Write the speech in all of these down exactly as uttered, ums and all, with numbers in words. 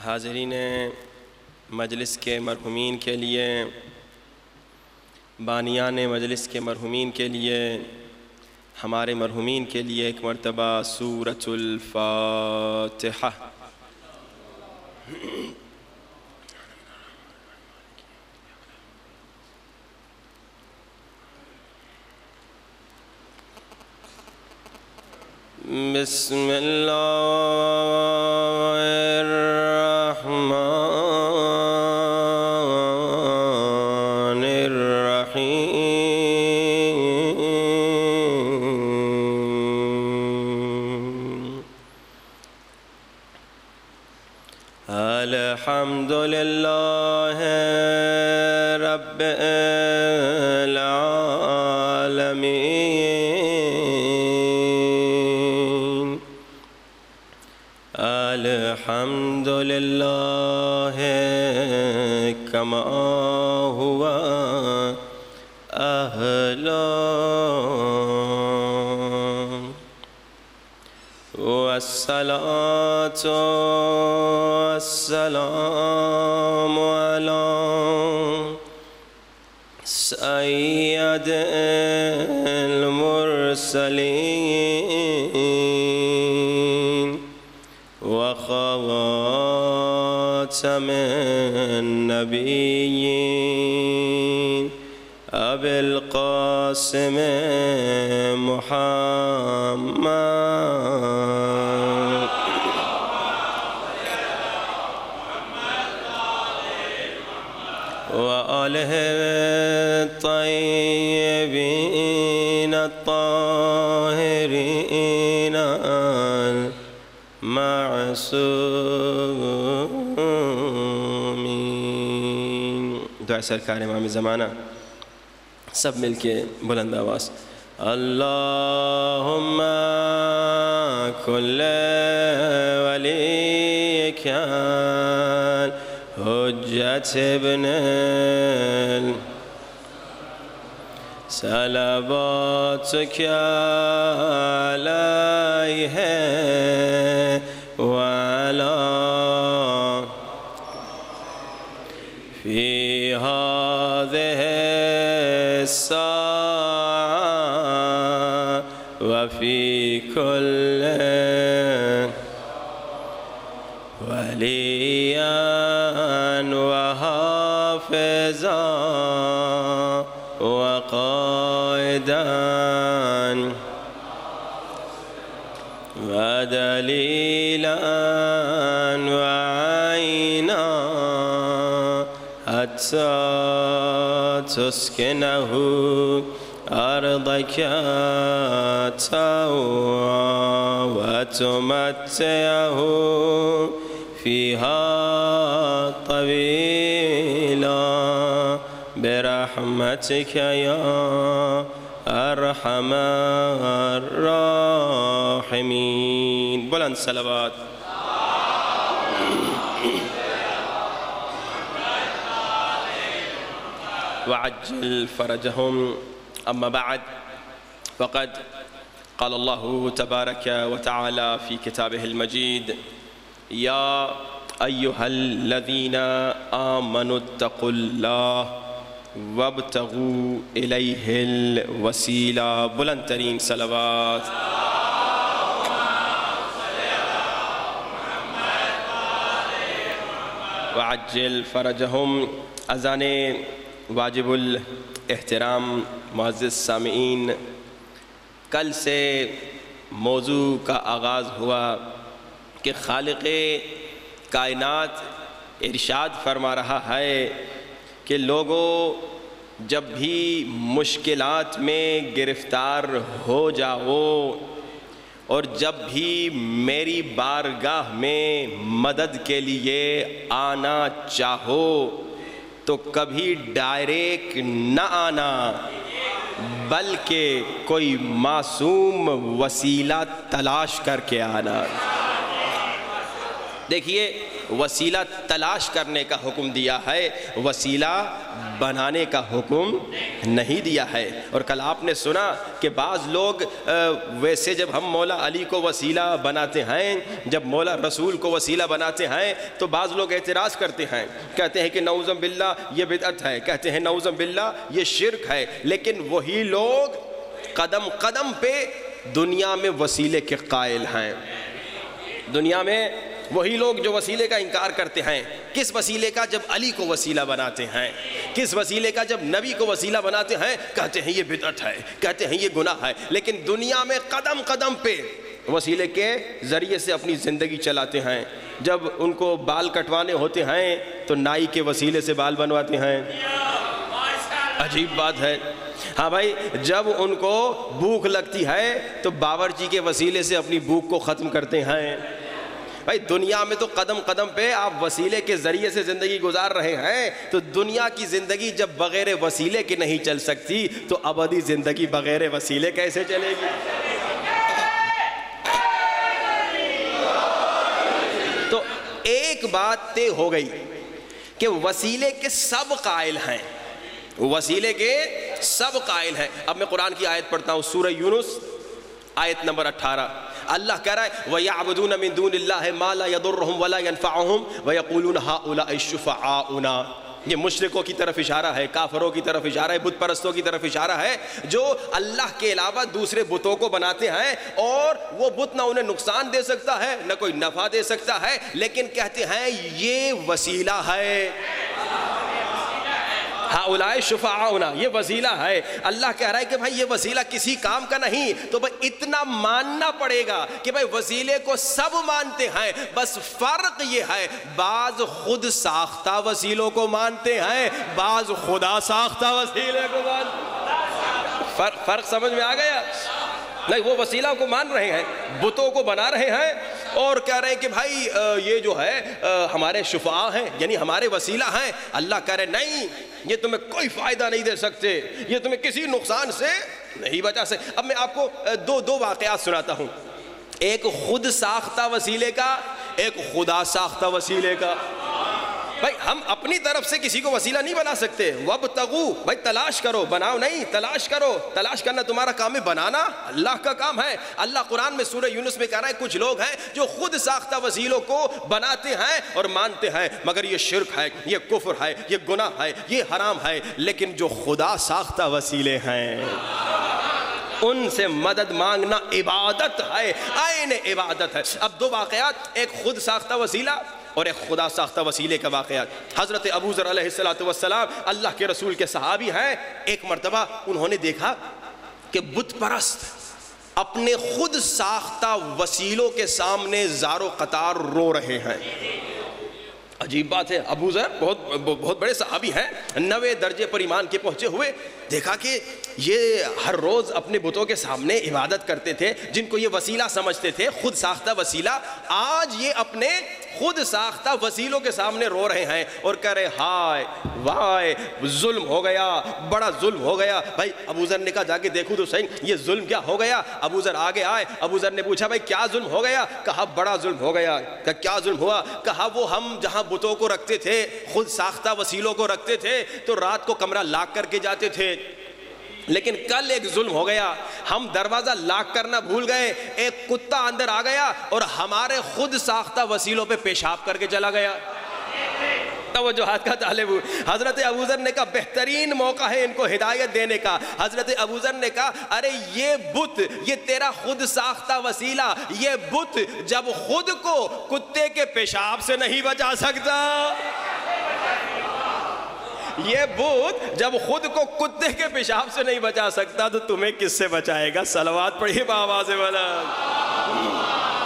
حاضرین مجلس کے مرحومین کے لیے، بانیان مجلس کے مرحومین کے لیے، ہمارے مرحومین کے لیے ایک مرتبہ سورۃ الفاتحہ۔ بسم اللہ الرحمن الرحیم۔ الحمد للہ رب العالمین۔ الحمد للہ کما ہوا اہلا، والصلاة والسلام علی سید المرسلین وخاتم النبیین ابی القاسم محمد وآلہ الطیبین الطاہرین المعصومین۔ دعا سرکار امام زمانہ، سب مل کے بلند آواز۔ اللہم کل ولیک حجت ابن صلواتک علیہ وعلا فی هذه الساعة وفي كل وليا وحافظا وقائدا ودليلا وعينا حتى تسكنه أرضك طوعا وتمتعه فيها طويلا برحمتك يا أرحم الراحمين۔ بلند صلوات۔ وعجل فرجهم۔ أما بعد، فقد قال الله تبارك وتعالى في كتابه المجيد: يا أيها الذين آمنوا اتقوا الله وابتغوا إليه الوسيلة۔ بلند ترین صلوات۔ وعجل فرجهم۔ اذان واجب الاحترام معزز سامعین، کل سے موضوع کا آغاز ہوا کہ خالق کائنات ارشاد فرما رہا ہے کہ لوگوں، جب بھی مشکلات میں گرفتار ہو جاؤ اور جب بھی میری بارگاہ میں مدد کے لیے آنا چاہو تو کبھی ڈائریکٹ نہ آنا، بلکہ کوئی معصوم وسیلہ تلاش کر کے آنا۔ دیکھیے، وسیلہ تلاش کرنے کا حکم دیا ہے، وسیلہ بنانے کا حکم نہیں دیا ہے۔ اور کل آپ نے سنا کہ بعض لوگ ویسے جب ہم مولا علی کو وسیلہ بناتے ہیں، جب مولا رسول کو وسیلہ بناتے ہیں تو بعض لوگ اعتراض کرتے ہیں، کہتے ہیں کہ نعوذ باللہ یہ بدعت ہے، کہتے ہیں نعوذ باللہ یہ شرک ہے۔ لیکن وہی لوگ قدم قدم پہ دنیا میں وسیلے کے قائل ہیں۔ دنیا میں وہی لوگ جو وسیلے کا انکار کرتے ہیں، کس وسیلے کا؟ جب علی کو وسیلہ بناتے ہیں۔ کس وسیلے کا؟ جب نبی کو وسیلہ بناتے ہیں، کہتے ہیں یہ بدعت ہے، کہتے ہیں یہ گناہ ہے۔ لیکن دنیا میں قدم قدم پہ وسیلے کے ذریعے سے اپنی زندگی چلاتے ہیں۔ جب ان کو بال کٹوانے ہوتے ہیں تو نائی کے وسیلے سے بال بنواتے ہیں۔ عجیب بات ہے۔ ہاں بھائی، جب ان کو بھوک لگتی ہے تو باورچی کے وسیلے سے اپنی بھوک کو ختم کرتے ہیں۔ بھائی دنیا میں تو قدم قدم پہ آپ وسیلے کے ذریعے سے زندگی گزار رہے ہیں، تو دنیا کی زندگی جب بغیر وسیلے کے نہیں چل سکتی تو ابدی زندگی بغیر وسیلے کیسے چلے گی؟ تو ایک بات طے ہو گئی کہ وسیلے کے سب قائل ہیں، وسیلے کے سب قائل ہیں۔ اب میں قرآن کی آیت پڑھتا ہوں، سورہ یونس آیت نمبر اٹھارہ۔ اللہ کہہ رہا ہے وَيَعْبُدُونَ مِن دُونِ اللَّهِ مَا لَا يَضُرُّهُمْ وَلَا يَنفَعُهُمْ وَيَقُولُونَ هَؤُلَاءِ شُفَعَاؤُنَا۔ یہ مشرکوں کی طرف اشارہ ہے، کافروں کی طرف اشارہ ہے، بت پرستوں کی طرف اشارہ ہے، جو اللہ کے علاوہ دوسرے بتوں کو بناتے ہیں، اور وہ بت نہ انہیں نقصان دے سکتا ہے نہ کوئی نفع دے سکتا ہے، لیکن کہتے ہیں یہ وسیلہ ہے۔ ہؤلاء شفعاؤنا، یہ وسیلہ ہے۔ اللہ کہہ رہا ہے کہ بھائی یہ وسیلہ کسی کام کا نہیں، تو بھائی اتنا ماننا پڑے گا کہ بھائی وسیلے کو سب مانتے ہیں، بس فرق یہ ہے بعض خود ساختہ وسیلوں کو مانتے ہیں، بعض خدا ساختہ وسیلے کو مانتے ہیں۔ فرق فرق سمجھ میں آ گیا؟ نہیں، وہ وسیلہ کو مان رہے ہیں، بتوں کو بنا رہے ہیں، اور کہہ رہے ہیں کہ بھائی یہ جو ہے ہمارے شفعاء ہیں، یعنی ہمارے وسیلہ ہیں۔ اللہ کہہ رہے نہیں، یہ تمہیں کوئی فائدہ نہیں دے سکتے، یہ تمہیں کسی نقصان سے نہیں بچا سکتے۔ اب میں آپ کو دو دو واقعات سناتا ہوں، ایک خود ساختہ وسیلے کا، ایک خدا ساختہ وسیلے کا۔ بھائی ہم اپنی طرف سے کسی کو وسیلہ نہیں بنا سکتے۔ وَابْتَغُوا، بھائی تلاش کرو، بناؤ نہیں، تلاش کرو۔ تلاش کرنا تمہارا کام ہے، بنانا اللہ کا کام ہے۔ اللہ قرآن میں سورہ یونس میں کہہ رہا ہے کچھ لوگ ہیں جو خود ساختہ وسیلوں کو بناتے ہیں اور مانتے ہیں، مگر یہ شرک ہے، یہ کفر ہے، یہ گناہ ہے، یہ حرام ہے۔ لیکن جو خدا ساختہ وسیلے ہیں ان سے مدد مانگنا عبادت ہے، عین عبادت ہے۔ اب دو واقعات، ایک خود ساختہ وسیلہ اور ایک خدا ساختہ وسیلے کا واقعات۔ حضرت ابو ذر علیہ السلام اللہ کے رسول کے صحابی ہیں۔ ایک مرتبہ انہوں نے دیکھا کہ بت پرست اپنے خود ساختہ وسیلوں کے سامنے زار و قطار رو رہے ہیں۔ عجیب بات ہے، ابو ذر بہت بہت بڑے صحابی ہیں، نوے درجے پر ایمان کے پہنچے ہوئے، دیکھا کہ یہ ہر روز اپنے بتوں کے سامنے عبادت کرتے تھے، جن کو یہ وسیلہ سمجھتے تھے، خود ساختہ وسیلہ، آج یہ اپنے خود ساختہ وسیلوں کے سامنے رو رہے ہیں اور کہہ رہے ہائے وائے ظلم ہو گیا، بڑا ظلم ہو گیا۔ بھائی ابو ذر نے کہا جا کے دیکھو تو صحیح یہ ظلم کیا ہو گیا۔ ابو ذر آگے آئے، ابو ذر نے پوچھا بھائی کیا ظلم ہو گیا؟ کہا بڑا ظلم ہو گیا۔ کہا کیا ظلم ہوا؟ کہا وہ ہم جہاں بتوں کو رکھتے تھے، خود ساختہ وسیلوں کو رکھتے تھے، تو رات کو کمرہ لاک کر کے جاتے تھے، لیکن کل ایک ظلم ہو گیا، ہم دروازہ لاک کرنا بھول گئے، ایک کتا اندر آ گیا اور ہمارے خود ساختہ وسیلوں پہ پیشاب کر کے چلا گیا۔ توجہات کا طالب ہوں۔ حضرت ابو ذر نے کہا بہترین موقع ہے ان کو ہدایت دینے کا۔ حضرت ابو ذر نے کہا ارے یہ بت، یہ تیرا خود ساختہ وسیلہ، یہ بت جب خود کو کتے کے پیشاب سے نہیں بچا سکتا، یہ بت جب خود کو کتے کے پیشاب سے نہیں بچا سکتا تو تمہیں کس سے بچائے گا؟ صلوات پڑھیے بآواز بلند۔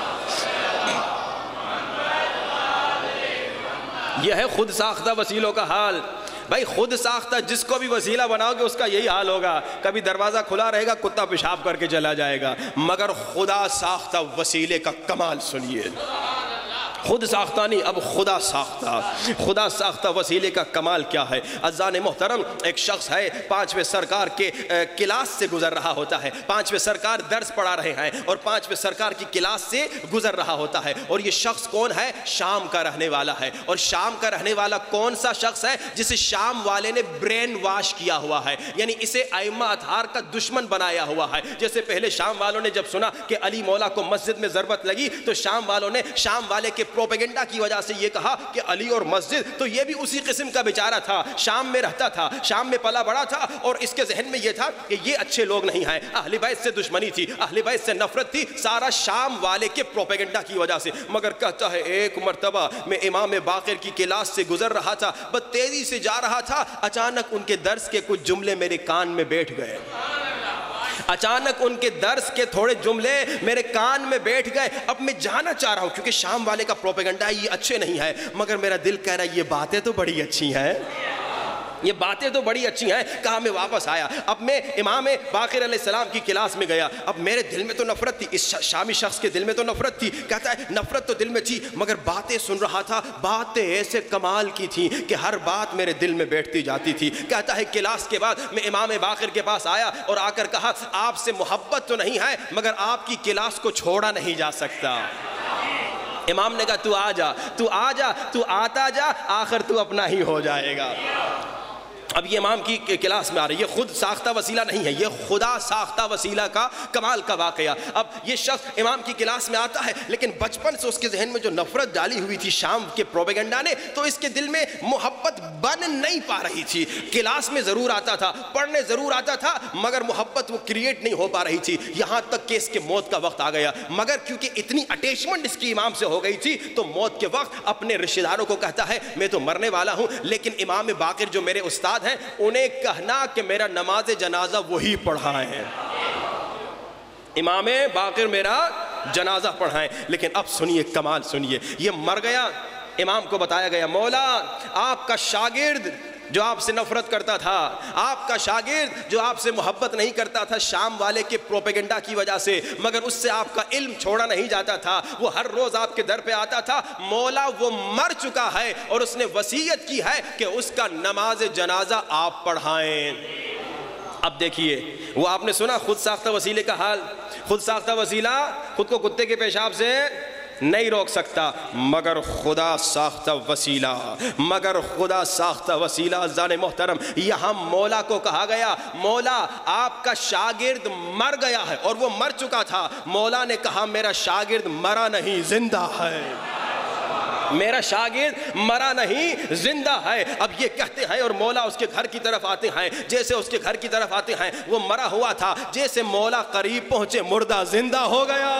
یہ ہے خود ساختہ وسیلوں کا حال۔ بھائی خود ساختہ جس کو بھی وسیلہ بناؤ گے اس کا یہی حال ہوگا، کبھی دروازہ کھلا رہے گا، کتا پیشاب کر کے چلا جائے گا، مگر خدا ساختہ وسیلے کا کمال سنیے۔ خود ساختہ نہیں، اب خدا ساختہ، خدا ساختہ وسیلے کا کمال کیا ہے؟ عزیزان محترم، ایک شخص ہے پانچویں سرکار کے کلاس سے گزر رہا ہوتا ہے، پانچویں سرکار درس پڑھا رہے ہیں اور پانچویں سرکار کی کلاس سے گزر رہا ہوتا ہے، اور یہ شخص کون ہے؟ شام کا رہنے والا ہے۔ اور شام کا رہنے والا کون سا شخص ہے؟ جسے شام والے نے برین واش کیا ہوا ہے، یعنی اسے ائمہ اطہار کا دشمن بنایا ہوا ہے۔ جیسے پہلے شام والوں نے جب سنا کہ علی مولا کو مسجد میں ضربت لگی تو شام والوں نے شام والے کے پروپیگنڈا کی وجہ سے یہ کہا کہ علی اور مسجد، تو یہ بھی اسی قسم کا بیچارہ تھا، شام میں رہتا تھا، شام میں پلا بڑا تھا، اور اس کے ذہن میں یہ تھا کہ یہ اچھے لوگ نہیں ہیں، اہل بیت سے دشمنی تھی، اہل بیت سے نفرت تھی، سارا شام والے کے پروپیگنڈا کی وجہ سے۔ مگر کہتا ہے ایک مرتبہ میں امام باقر کی کلاس سے گزر رہا تھا، بس تیزی سے جا رہا تھا، اچانک ان کے درس کے کچھ جملے میرے کان میں بیٹھ گئے، اچانک ان کے درس کے تھوڑے جملے میرے کان میں بیٹھ گئے۔ اب میں جانا چاہ رہا ہوں کیونکہ شام والے کا پروپیگنڈا یہ اچھے نہیں ہے، مگر میرا دل کہہ رہا ہے یہ باتیں تو بڑی اچھی ہیں، یہ باتیں تو بڑی اچھی ہیں۔ کہا میں واپس آیا، اب میں امام باقر علیہ السلام کی کلاس میں گیا، اب میرے دل میں تو نفرت تھی، اس شامی شخص کے دل میں تو نفرت تھی، کہتا ہے نفرت تو دل میں تھی، مگر باتیں سن رہا تھا، باتیں ایسے کمال کی تھیں کہ ہر بات میرے دل میں بیٹھتی جاتی تھی۔ کہتا ہے کلاس کے بعد میں امام باقر کے پاس آیا اور آ کر کہا آپ سے محبت تو نہیں ہے مگر آپ کی کلاس کو چھوڑا نہیں جا سکتا۔ امام نے کہا تو آ جا، تو آ جا، تو آتا جا، آخر تو اپنا ہی ہو جائے گا۔ اب یہ امام کی کلاس میں آ رہی ہے، یہ خود ساختہ وسیلہ نہیں ہے، یہ خدا ساختہ وسیلہ کا کمال کا واقعہ۔ اب یہ شخص امام کی کلاس میں آتا ہے، لیکن بچپن سے اس کے ذہن میں جو نفرت ڈالی ہوئی تھی شام کے پروپیگنڈا نے، تو اس کے دل میں محبت بن نہیں پا رہی تھی۔ کلاس میں ضرور آتا تھا، پڑھنے ضرور آتا تھا، مگر محبت وہ کریٹ نہیں ہو پا رہی تھی، یہاں تک کہ اس کے موت کا وقت آ گیا۔ مگر کیونکہ اتنی اٹیچمنٹ اس کی امام سے ہو گئی تھی تو موت کے وقت اپنے رشتہ داروں کو کہتا ہے میں تو مرنے والا ہوں، لیکن امام باقر جو میرے استاد ہیں انہیں کہنا کہ میرا نماز جنازہ وہی پڑھائیں، امام باقر میرا جنازہ پڑھائیں۔ لیکن اب سنیے کمال، سنیے، یہ مر گیا، امام کو بتایا گیا مولا آپ کا شاگرد جو آپ سے نفرت کرتا تھا، آپ کا شاگرد جو آپ سے محبت نہیں کرتا تھا شام والے کے پروپیگنڈا کی وجہ سے، مگر اس سے آپ کا علم چھوڑا نہیں جاتا تھا، وہ ہر روز آپ کے در پہ آتا تھا، مولا وہ مر چکا ہے اور اس نے وصیت کی ہے کہ اس کا نماز جنازہ آپ پڑھائیں۔ اب دیکھیے وہ آپ نے سنا خود ساختہ وسیلے کا حال، خود ساختہ وسیلہ خود کو کتے کے پیشاب سے نہیں روک سکتا، مگر خدا ساختہ وسیلہ، مگر خدا ساختہ وسیلہ۔ عزیزان محترم، یہاں مولا کو کہا گیا مولا آپ کا شاگرد مر گیا ہے، اور وہ مر چکا تھا، مولا نے کہا میرا شاگرد مرا نہیں زندہ ہے، میرا شاگرد مرا نہیں زندہ ہے۔ اب یہ کہتے ہیں اور مولا اس کے گھر کی طرف آتے ہیں، جیسے اس کے گھر کی طرف آتے ہیں وہ مرا ہوا تھا، جیسے مولا قریب پہنچے مردہ زندہ ہو گیا،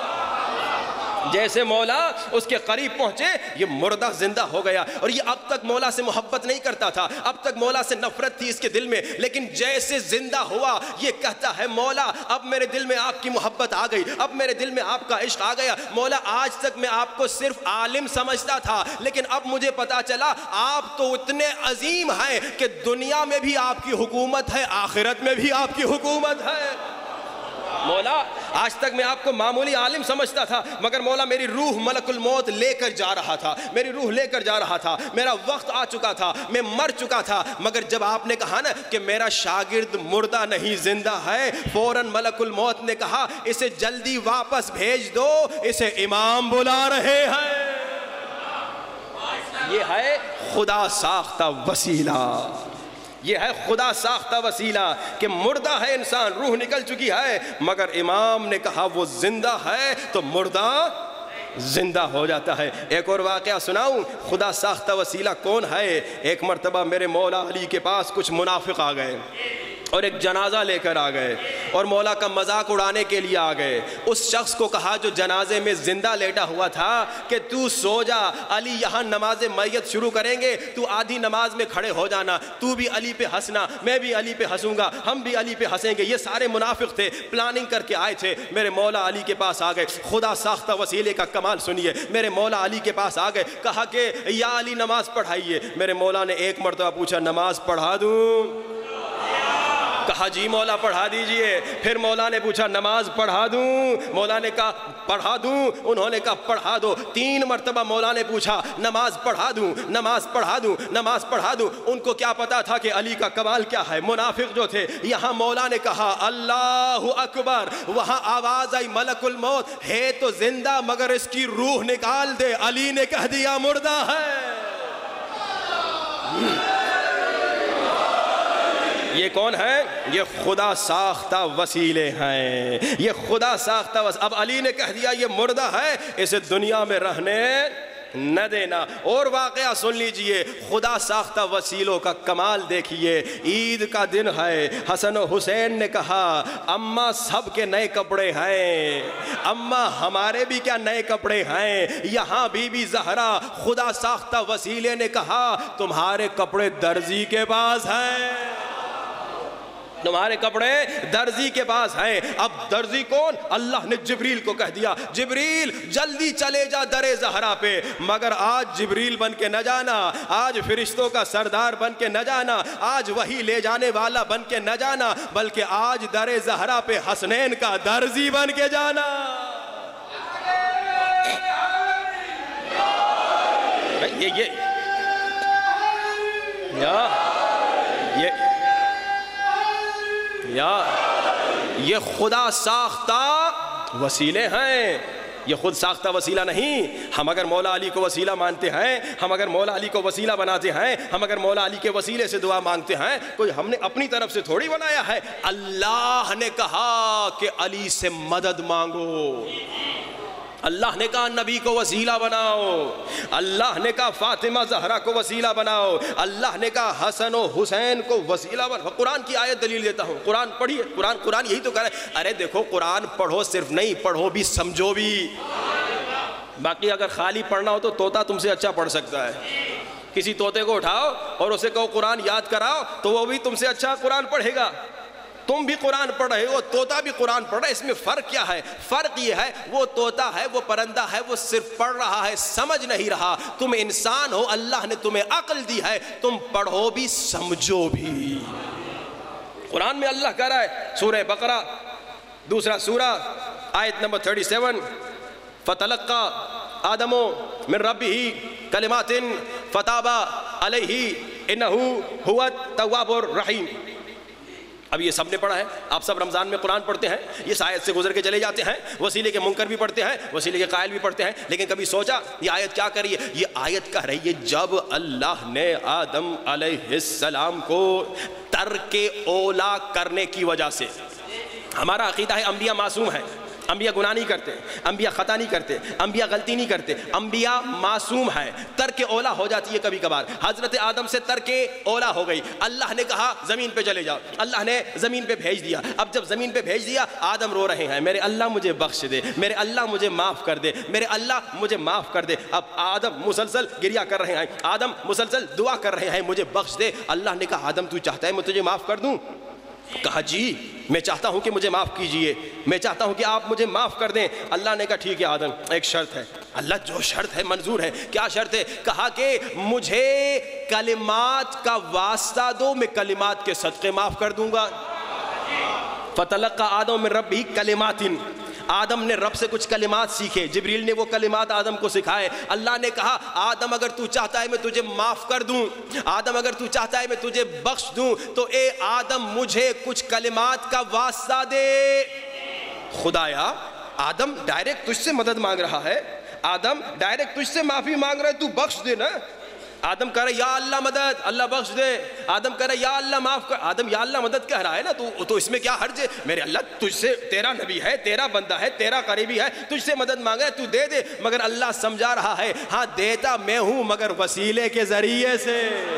جیسے مولا اس کے قریب پہنچے یہ مردہ زندہ ہو گیا۔ اور یہ اب تک مولا سے محبت نہیں کرتا تھا، اب تک مولا سے نفرت تھی اس کے دل میں، لیکن جیسے زندہ ہوا یہ کہتا ہے مولا اب میرے دل میں آپ کی محبت آ گئی، اب میرے دل میں آپ کا عشق آ گیا، مولا آج تک میں آپ کو صرف عالم سمجھتا تھا، لیکن اب مجھے پتا چلا آپ تو اتنے عظیم ہیں کہ دنیا میں بھی آپ کی حکومت ہے، آخرت میں بھی آپ کی حکومت ہے۔ مولا آج تک میں آپ کو معمولی عالم سمجھتا تھا، مگر مولا میری روح ملک الموت لے کر جا رہا تھا، میری روح لے کر جا رہا تھا، میرا وقت آ چکا تھا، میں مر چکا تھا، مگر جب آپ نے کہا نا کہ میرا شاگرد مردہ نہیں زندہ ہے، فوراً ملک الموت نے کہا اسے جلدی واپس بھیج دو، اسے امام بلا رہے ہیں۔ یہ ہے خدا ساختہ وسیلہ، یہ ہے خدا ساختہ وسیلہ کہ مردہ ہے انسان، روح نکل چکی ہے، مگر امام نے کہا وہ زندہ ہے تو مردہ زندہ ہو جاتا ہے۔ ایک اور واقعہ سناؤں، خدا ساختہ وسیلہ کون ہے؟ ایک مرتبہ میرے مولا علی کے پاس کچھ منافق آ گئے اور ایک جنازہ لے کر آ گئے اور مولا کا مذاق اڑانے کے لیے آ گئے۔ اس شخص کو کہا جو جنازے میں زندہ لیٹا ہوا تھا کہ تو سو جا، علی یہاں نماز میت شروع کریں گے، تو آدھی نماز میں کھڑے ہو جانا، تو بھی علی پہ ہنسنا، میں بھی علی پہ ہنسوں گا، ہم بھی علی پہ ہنسیں گے۔ یہ سارے منافق تھے، پلاننگ کر کے آئے تھے، میرے مولا علی کے پاس آ گئے۔ خدا ساختہ وسیلے کا کمال سنیے، میرے مولا علی کے پاس آ گئے، کہا کہ یا علی نماز پڑھائیے۔ میرے مولا نے ایک مرتبہ پوچھا نماز پڑھا دوں؟ کہا جی مولا پڑھا دیجئے۔ پھر مولا نے پوچھا نماز پڑھا دوں؟ مولا نے کہا پڑھا دوں؟ انہوں نے کہا پڑھا دو۔ تین مرتبہ مولا نے پوچھا نماز پڑھا دوں، نماز پڑھا دوں، نماز پڑھا دوں۔ ان کو کیا پتا تھا کہ علی کا کمال کیا ہے؟ منافق جو تھے، یہاں مولا نے کہا اللہ اکبر، وہاں آواز آئی ملک الموت ہے تو زندہ مگر اس کی روح نکال دے، علی نے کہہ دیا مردہ ہے۔ یہ کون ہے؟ یہ خدا ساختہ وسیلے ہیں، یہ خدا ساختہ وسیلے۔ اب علی نے کہہ دیا یہ مردہ ہے، اسے دنیا میں رہنے نہ دینا۔ اور واقعہ سن لیجئے، خدا ساختہ وسیلوں کا کمال دیکھیے۔ عید کا دن ہے، حسن و حسین نے کہا اماں سب کے نئے کپڑے ہیں، اماں ہمارے بھی کیا نئے کپڑے ہیں؟ یہاں بی بی زہرا خدا ساختہ وسیلے نے کہا تمہارے کپڑے درزی کے پاس ہیں، تمہارے کپڑے درزی کے پاس ہیں۔ اب درزی کون؟ اللہ نے جبریل کو کہہ دیا جبریل جلدی چلے جا در زہرا پہ، مگر آج جبریل بن کے نہ جانا، آج فرشتوں کا سردار بن کے نہ جانا، آج وہی لے جانے والا بن کے نہ جانا، بلکہ آج در زہرا پہ حسنین کا درزی بن کے جانا۔ یہ یہ یا یہ یا یہ خدا ساختہ وسیلے ہیں، یہ خود ساختہ وسیلہ نہیں۔ ہم اگر مولا علی کو وسیلہ مانتے ہیں، ہم اگر مولا علی کو وسیلہ بناتے ہیں، ہم اگر مولا علی کے وسیلے سے دعا مانگتے ہیں، کوئی ہم نے اپنی طرف سے تھوڑی بنایا ہے۔ اللہ نے کہا کہ علی سے مدد مانگو، اللہ نے کہا نبی کو وسیلہ بناؤ، اللہ نے کہا فاطمہ زہرا کو وسیلہ بناؤ، اللہ نے کہا حسن و حسین کو وسیلہ بناؤ۔ قرآن کی آیت دلیل دیتا ہوں، قرآن پڑھیے، قرآن قرآن یہی تو کہہ رہا ہے۔ ارے دیکھو قرآن پڑھو صرف نہیں، پڑھو بھی سمجھو بھی۔ باقی اگر خالی پڑھنا ہو تو طوطا تم سے اچھا پڑھ سکتا ہے، کسی طوطے کو اٹھاؤ اور اسے کہو قرآن یاد کراؤ تو وہ بھی تم سے اچھا قرآن پڑھے گا۔ تم بھی قرآن پڑھ رہے ہو، طوطا بھی قرآن پڑھ رہا ہے، اس میں فرق کیا ہے؟ فرق یہ ہے وہ طوطا ہے، وہ پرندہ ہے، وہ صرف پڑھ رہا ہے، سمجھ نہیں رہا۔ تم انسان ہو، اللہ نے تمہیں عقل دی ہے، تم پڑھو بھی سمجھو بھی۔ قرآن میں اللہ کہہ رہا ہے سورہ بقرہ دوسرا سورہ آیت نمبر سینتیس، فَتَلَقَّى آدَمُ مِن رَبِّهِ كَلِمَاتٍ فَتَابَ عَلَيْهِ إِنَّهُ هُوَ التَّوَّابُ الرَّحِيمُ۔ اب یہ سب نے پڑھا ہے، آپ سب رمضان میں قرآن پڑھتے ہیں، یہ آیت سے گزر کے چلے جاتے ہیں، وسیلے کے منکر بھی پڑھتے ہیں، وسیلے کے قائل بھی پڑھتے ہیں، لیکن کبھی سوچا یہ آیت کیا کر رہی ہے؟ یہ آیت کہہ رہی ہے جب اللہ نے آدم علیہ السلام کو ترک اولا کرنے کی وجہ سے، ہمارا عقیدہ ہے انبیاء معصوم ہیں، انبیاء گناہ نہیں کرتے، انبیاء خطا نہیں کرتے، انبیاء غلطی نہیں کرتے، انبیاء معصوم ہیں، ترک اولا ہو جاتی ہے کبھی کبھار۔ حضرت آدم سے ترک اولا ہو گئی، اللہ نے کہا زمین پہ چلے جاؤ، اللہ نے زمین پہ بھیج دیا۔ اب جب زمین پہ بھیج دیا، آدم رو رہے ہیں میرے اللہ مجھے بخش دے، میرے اللہ مجھے معاف کر دے، میرے اللہ مجھے معاف کر دے۔ اب آدم مسلسل گریہ کر رہے ہیں، آدم مسلسل دعا کر رہے ہیں مجھے بخش دے۔ اللہ نے کہا آدم تو چاہتا ہے میں تجھے معاف کر دوں؟ کہا جی میں چاہتا ہوں کہ مجھے معاف کیجئے، میں چاہتا ہوں کہ آپ مجھے معاف کر دیں۔ اللہ نے کہا ٹھیک ہے آدم، ایک شرط ہے۔ اللہ جو شرط ہے منظور ہے۔ کیا شرط ہے؟ کہا کہ مجھے کلمات کا واسطہ دو، میں کلمات کے صدقے معاف کر دوں گا۔ فَتَلَقَّى آدَمُ مِن رَبِّهِ كَلِمَاتٍ، آدم نے رب سے کچھ کلمات سیکھے، جبریل نے وہ کلمات آدم کو سکھائے۔ اللہ نے کہا آدم اگر تو چاہتا ہے میں تجھے معاف کر دوں، آدم اگر تو چاہتا ہے میں تجھے بخش دوں، تو اے آدم مجھے کچھ کلمات کا واسطہ دے۔ خدایا آدم ڈائریکٹ تجھ سے مدد مانگ رہا ہے، آدم ڈائریکٹ تجھ سے معافی مانگ رہا ہے، تو بخش دے نا۔ آدم کہہ رہا ہے یا اللہ مدد، اللہ بخش دے۔ آدم کہہ رہا ہے یا اللہ معاف کر، آدم یا اللہ مدد کہہ رہا ہے نا، تو تو اس میں کیا حرج ہے؟ میرے اللہ تجھ سے، تیرا نبی ہے، تیرا بندہ ہے، تیرا قریبی ہے، تجھ سے مدد مانگا ہے تو دے دے۔ مگر اللہ سمجھا رہا ہے ہاں دیتا میں ہوں مگر وسیلے کے ذریعے سے۔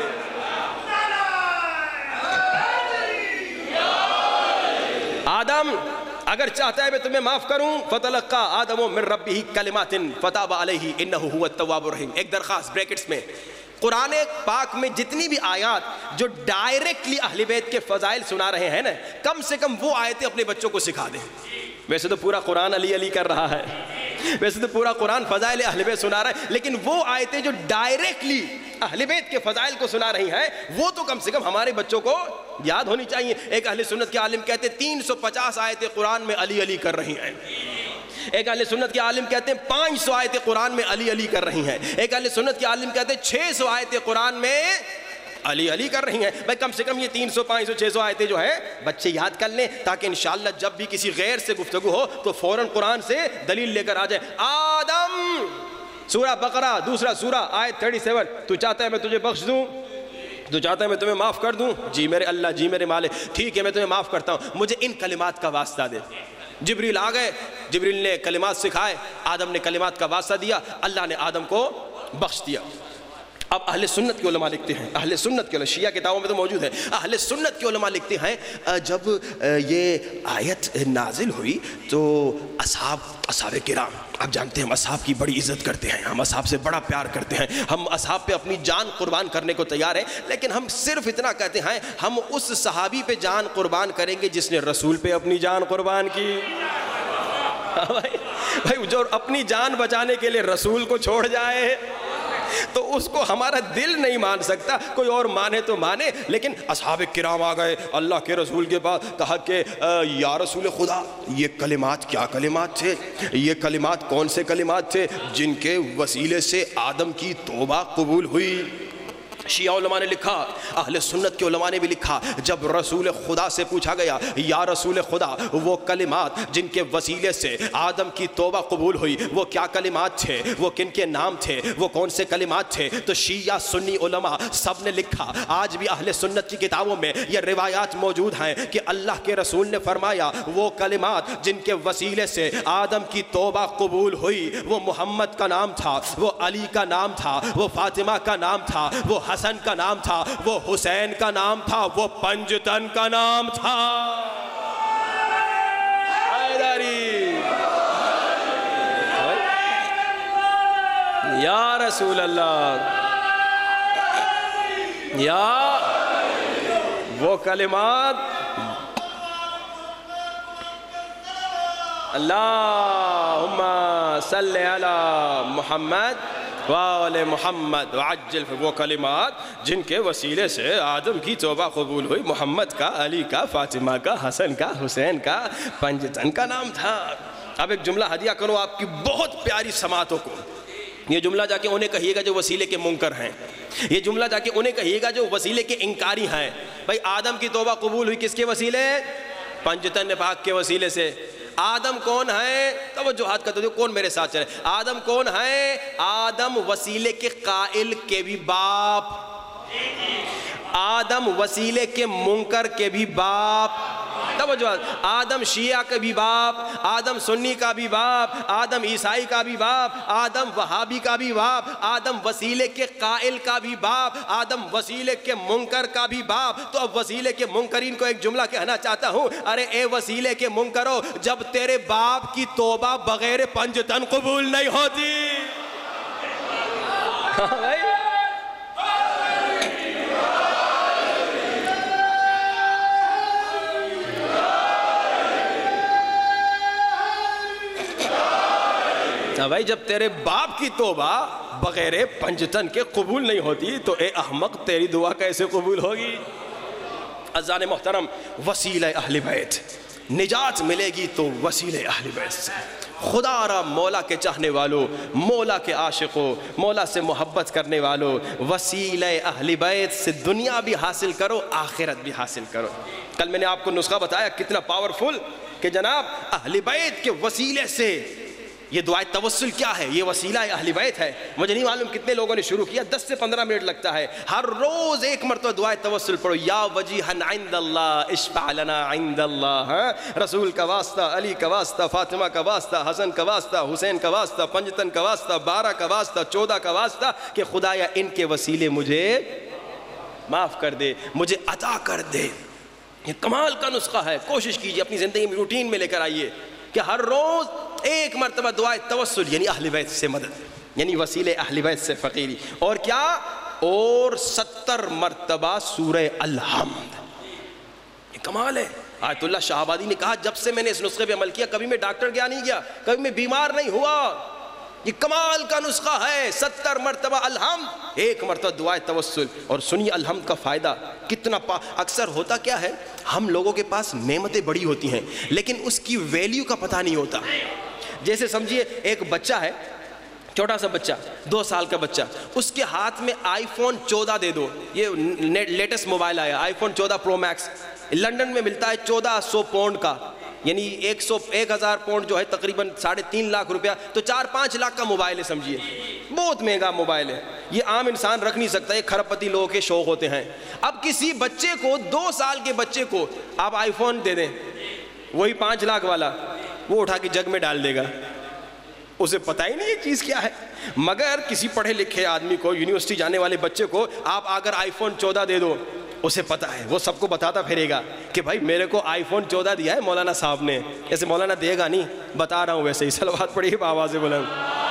آدم اگر چاہتا ہے میں تمہیں معاف کروں، فَتَلَقَّى آدَمُ مِن رَبِّهِ كَلِمَاتٍ فَتَابَ عَلَيْهِ إِنَّهُ هُوَ التَّوَّابُ الرَّحِيمُ۔ ایک درخواست بریکٹس میں، قرآن پاک میں جتنی بھی آیات جو ڈائریکٹلی اہل بیت کے فضائل سنا رہے ہیں نا، کم سے کم وہ آیتیں اپنے بچوں کو سکھا دیں۔ ویسے تو پورا قرآن علی علی کر رہا ہے، ویسے تو پورا قرآن فضائل اہل بیت سنا رہا ہے، لیکن وہ آیتیں جو ڈائریکٹلی اہل بیت کے فضائل کو سنا رہی ہیں وہ تو کم سے کم ہمارے بچوں کو یاد ہونی چاہیے۔ ایک اہل سنت کے عالم کہتے ہیں تین سو پچاس آیتیں قرآن میں علی علی کر رہی ہیں، ایک اہل سنت کے عالم کہتے ہیں پانچ سو آیتیں قرآن میں علی علی کر رہی ہیں، ایک اہل سنت کے عالم کہتے ہیں چھ سو آیتیں قرآن میں علی علی کر رہی ہیں۔ بھائی کم سے کم یہ تین سو پانچ سو چھ سو آیتیں جو ہیں بچے یاد کر لیں، تاکہ انشاءاللہ جب بھی کسی غیر سے گفتگو ہو تو فوراً قرآن سے دلیل لے کر آ جائے۔ آدم سورہ بقرہ دوسرا سورہ آیت سینتیس، تو چاہتا ہے میں تجھے بخش دوں، تو چاہتا ہے میں تمہیں معاف کر دوں؟ جی میرے اللہ، جی میرے مالک، ٹھیک ہے میں تمہیں معاف کرتا ہوں، مجھے ان کلمات کا واسطہ دے۔ جبریل آ گئے، جبریل نے کلمات سکھائے، آدم نے کلمات کا واسطہ دیا، اللہ نے آدم کو بخش دیا۔ اب اہل سنت کے علماء لکھتے ہیں، اہل سنت کے علماء شیعہ کتابوں میں تو موجود ہے، اہل سنت کے علماء لکھتے ہیں جب یہ آیت نازل ہوئی تو اصحاب اصحاب کرام، آپ جانتے ہیں ہم اصحاب کی بڑی عزت کرتے ہیں، ہم اصحاب سے بڑا پیار کرتے ہیں، ہم اصحاب پہ اپنی جان قربان کرنے کو تیار ہیں، لیکن ہم صرف اتنا کہتے ہیں ہم اس صحابی پہ جان قربان کریں گے جس نے رسول پہ اپنی جان قربان کی۔ بھائی جو اپنی جان بچانے کے لیے رسول کو چھوڑ جائے تو اس کو ہمارا دل نہیں مان سکتا، کوئی اور مانے تو مانے، لیکن اصحاب کرام آ گئے اللہ کے رسول کے پاس، کہا کہ یا رسول خدا یہ کلمات کیا کلمات تھے، یہ کلمات کون سے کلمات تھے جن کے وسیلے سے آدم کی توبہ قبول ہوئی؟ شیعہ علماء نے لکھا، اہل سنت کے علماء نے بھی لکھا، جب رسول خدا سے پوچھا گیا یا رسول خدا وہ کلمات جن کے وسیلے سے آدم کی توبہ قبول ہوئی وہ کیا کلمات تھے، وہ کن کے نام تھے، وہ کون سے کلمات تھے؟ تو شیعہ سنی علماء سب نے لکھا، آج بھی اہل سنت کی کتابوں میں یہ روایات موجود ہیں کہ اللہ کے رسول نے فرمایا وہ کلمات جن کے وسیلے سے آدم کی توبہ قبول ہوئی وہ محمد کا نام تھا، وہ علی کا نام تھا، وہ فاطمہ کا نام تھا، وہ حسن کا نام تھا، وہ حسین کا نام تھا، وہ پنجتن کا نام تھا۔ حیدری یا رسول اللہ، یا وہ کلمات اللہم صلی علی محمد وآل محمد وعجل، وہ کلمات جن کے وسیلے سے آدم کی توبہ قبول ہوئی، محمد کا، علی کا، فاطمہ کا، حسن کا، حسین کا، پنجتن کا نام تھا۔ اب ایک جملہ ہدیہ کرو آپ کی بہت پیاری سماعتوں کو، یہ جملہ جا کے انہیں کہیے گا جو وسیلے کے منکر ہیں، یہ جملہ جا کے انہیں کہیے گا جو وسیلے کے انکاری ہیں۔ بھائی آدم کی توبہ قبول ہوئی کس کے وسیلے؟ پنجتن پاک کے وسیلے سے۔ آدم کون ہے؟ توجہات کا تو کون میرے ساتھ چلے؟ آدم کون ہے؟ آدم وسیلے کے قائل کے بھی باپ، آدم وسیلے کے منکر کے بھی باپ، توجہ، آدم شیعہ کا بھی باپ، آدم سنی کا بھی باپ، آدم عیسائی کا بھی باپ، آدم وہابی کا بھی باپ، آدم وسیلے کے قائل کا بھی باپ، آدم وسیلے کے منکر کا بھی باپ۔ تو اب وسیلے کے منکرین کو ایک جملہ کہنا چاہتا ہوں، ارے اے وسیلے کے منکرو، جب تیرے باپ کی توبہ بغیر پنجتن قبول نہیں ہوتی، بھائی جب تیرے باپ کی توبہ بغیر پنجتن کے قبول نہیں ہوتی تو اے احمق تیری دعا کیسے قبول ہوگی؟ عزیزان محترم، وسیلہ اہل بیت، نجات ملے گی تو وسیلہ اہل بیت سے۔ خدا را مولا کے چاہنے والوں، مولا کے عاشقوں، مولا سے محبت کرنے والوں، وسیلہ اہل بیت سے دنیا بھی حاصل کرو، آخرت بھی حاصل کرو۔ کل میں نے آپ کو نسخہ بتایا کتنا پاورفل کہ جناب اہل بیت کے وسیلے سے یہ دعائے توسل کیا ہے؟ یہ وسیلہ اہل بیت ہے۔ مجھے نہیں معلوم کتنے لوگوں نے شروع کیا، دس سے پندرہ منٹ لگتا ہے، ہر روز ایک مرتبہ دعائے توسل پڑھو، یا وجیہن عند اللہ اشفع لنا عند اللہ، رسول کا واسطہ، علی کا واسطہ، فاطمہ کا واسطہ، حسن کا واسطہ، حسین کا واسطہ، پنجتن کا واسطہ، بارہ کا واسطہ، چودہ کا واسطہ، کہ خدایا ان کے وسیلے مجھے معاف کر دے، مجھے عطا کر دے۔ یہ کمال کا نسخہ ہے، کوشش کیجئے اپنی زندگی میں روٹین میں لے کر آئیے کہ ہر روز ایک مرتبہ دعائے توسل، یعنی اہل بیت سے مدد، یعنی وسیلے اہل بیت سے فقیری، اور کیا؟ اور ستر مرتبہ سورہ الحمد۔ یہ کمال ہے۔ آیت اللہ شاہ آبادی نے کہا جب سے میں نے اس نسخے پہ عمل کیا کبھی میں ڈاکٹر گیا نہیں گیا، کبھی میں بیمار نہیں ہوا، یہ کمال کا نسخہ ہے۔ ستر مرتبہ الحمد، ایک مرتبہ دعائے توسل۔ اور سنیے الحمد کا فائدہ کتنا پا اکثر ہوتا کیا ہے، ہم لوگوں کے پاس نعمتیں بڑی ہوتی ہیں لیکن اس کی ویلیو کا پتہ نہیں ہوتا۔ جیسے سمجھیے ایک بچہ ہے، چھوٹا سا بچہ، دو سال کا بچہ، اس کے ہاتھ میں آئی فون چودہ دے دو، یہ لیٹسٹ موبائل آیا آئی فون چودہ پرو میکس، لنڈن میں ملتا ہے چودہ سو پاؤنڈ کا، یعنی ایک سو ایک ہزار پاؤنڈ جو ہے تقریباً ساڑھے تین لاکھ روپیہ، تو چار پانچ لاکھ کا موبائل ہے سمجھیے، بہت مہنگا موبائل ہے، یہ عام انسان رکھ نہیں سکتا، یہ کھرب پتی لوگوں کے شوق ہوتے ہیں۔ اب کسی بچے کو، دو سال کے بچے کو آپ آئی فون دے دیں، وہی پانچ لاکھ والا، وہ اٹھا کے جگ میں ڈال دے گا، اسے پتہ ہی نہیں یہ چیز کیا ہے۔ مگر کسی پڑھے لکھے آدمی کو، یونیورسٹی جانے والے بچے کو آپ اگر آئی فون چودہ دے دو، اسے پتہ ہے، وہ سب کو بتاتا پھرے گا کہ بھائی میرے کو آئی فون چودہ دیا ہے مولانا صاحب نے۔ ایسے مولانا دے گا نہیں، بتا رہا ہوں ویسے ہی، صلوات پڑھیے بآواز بلند۔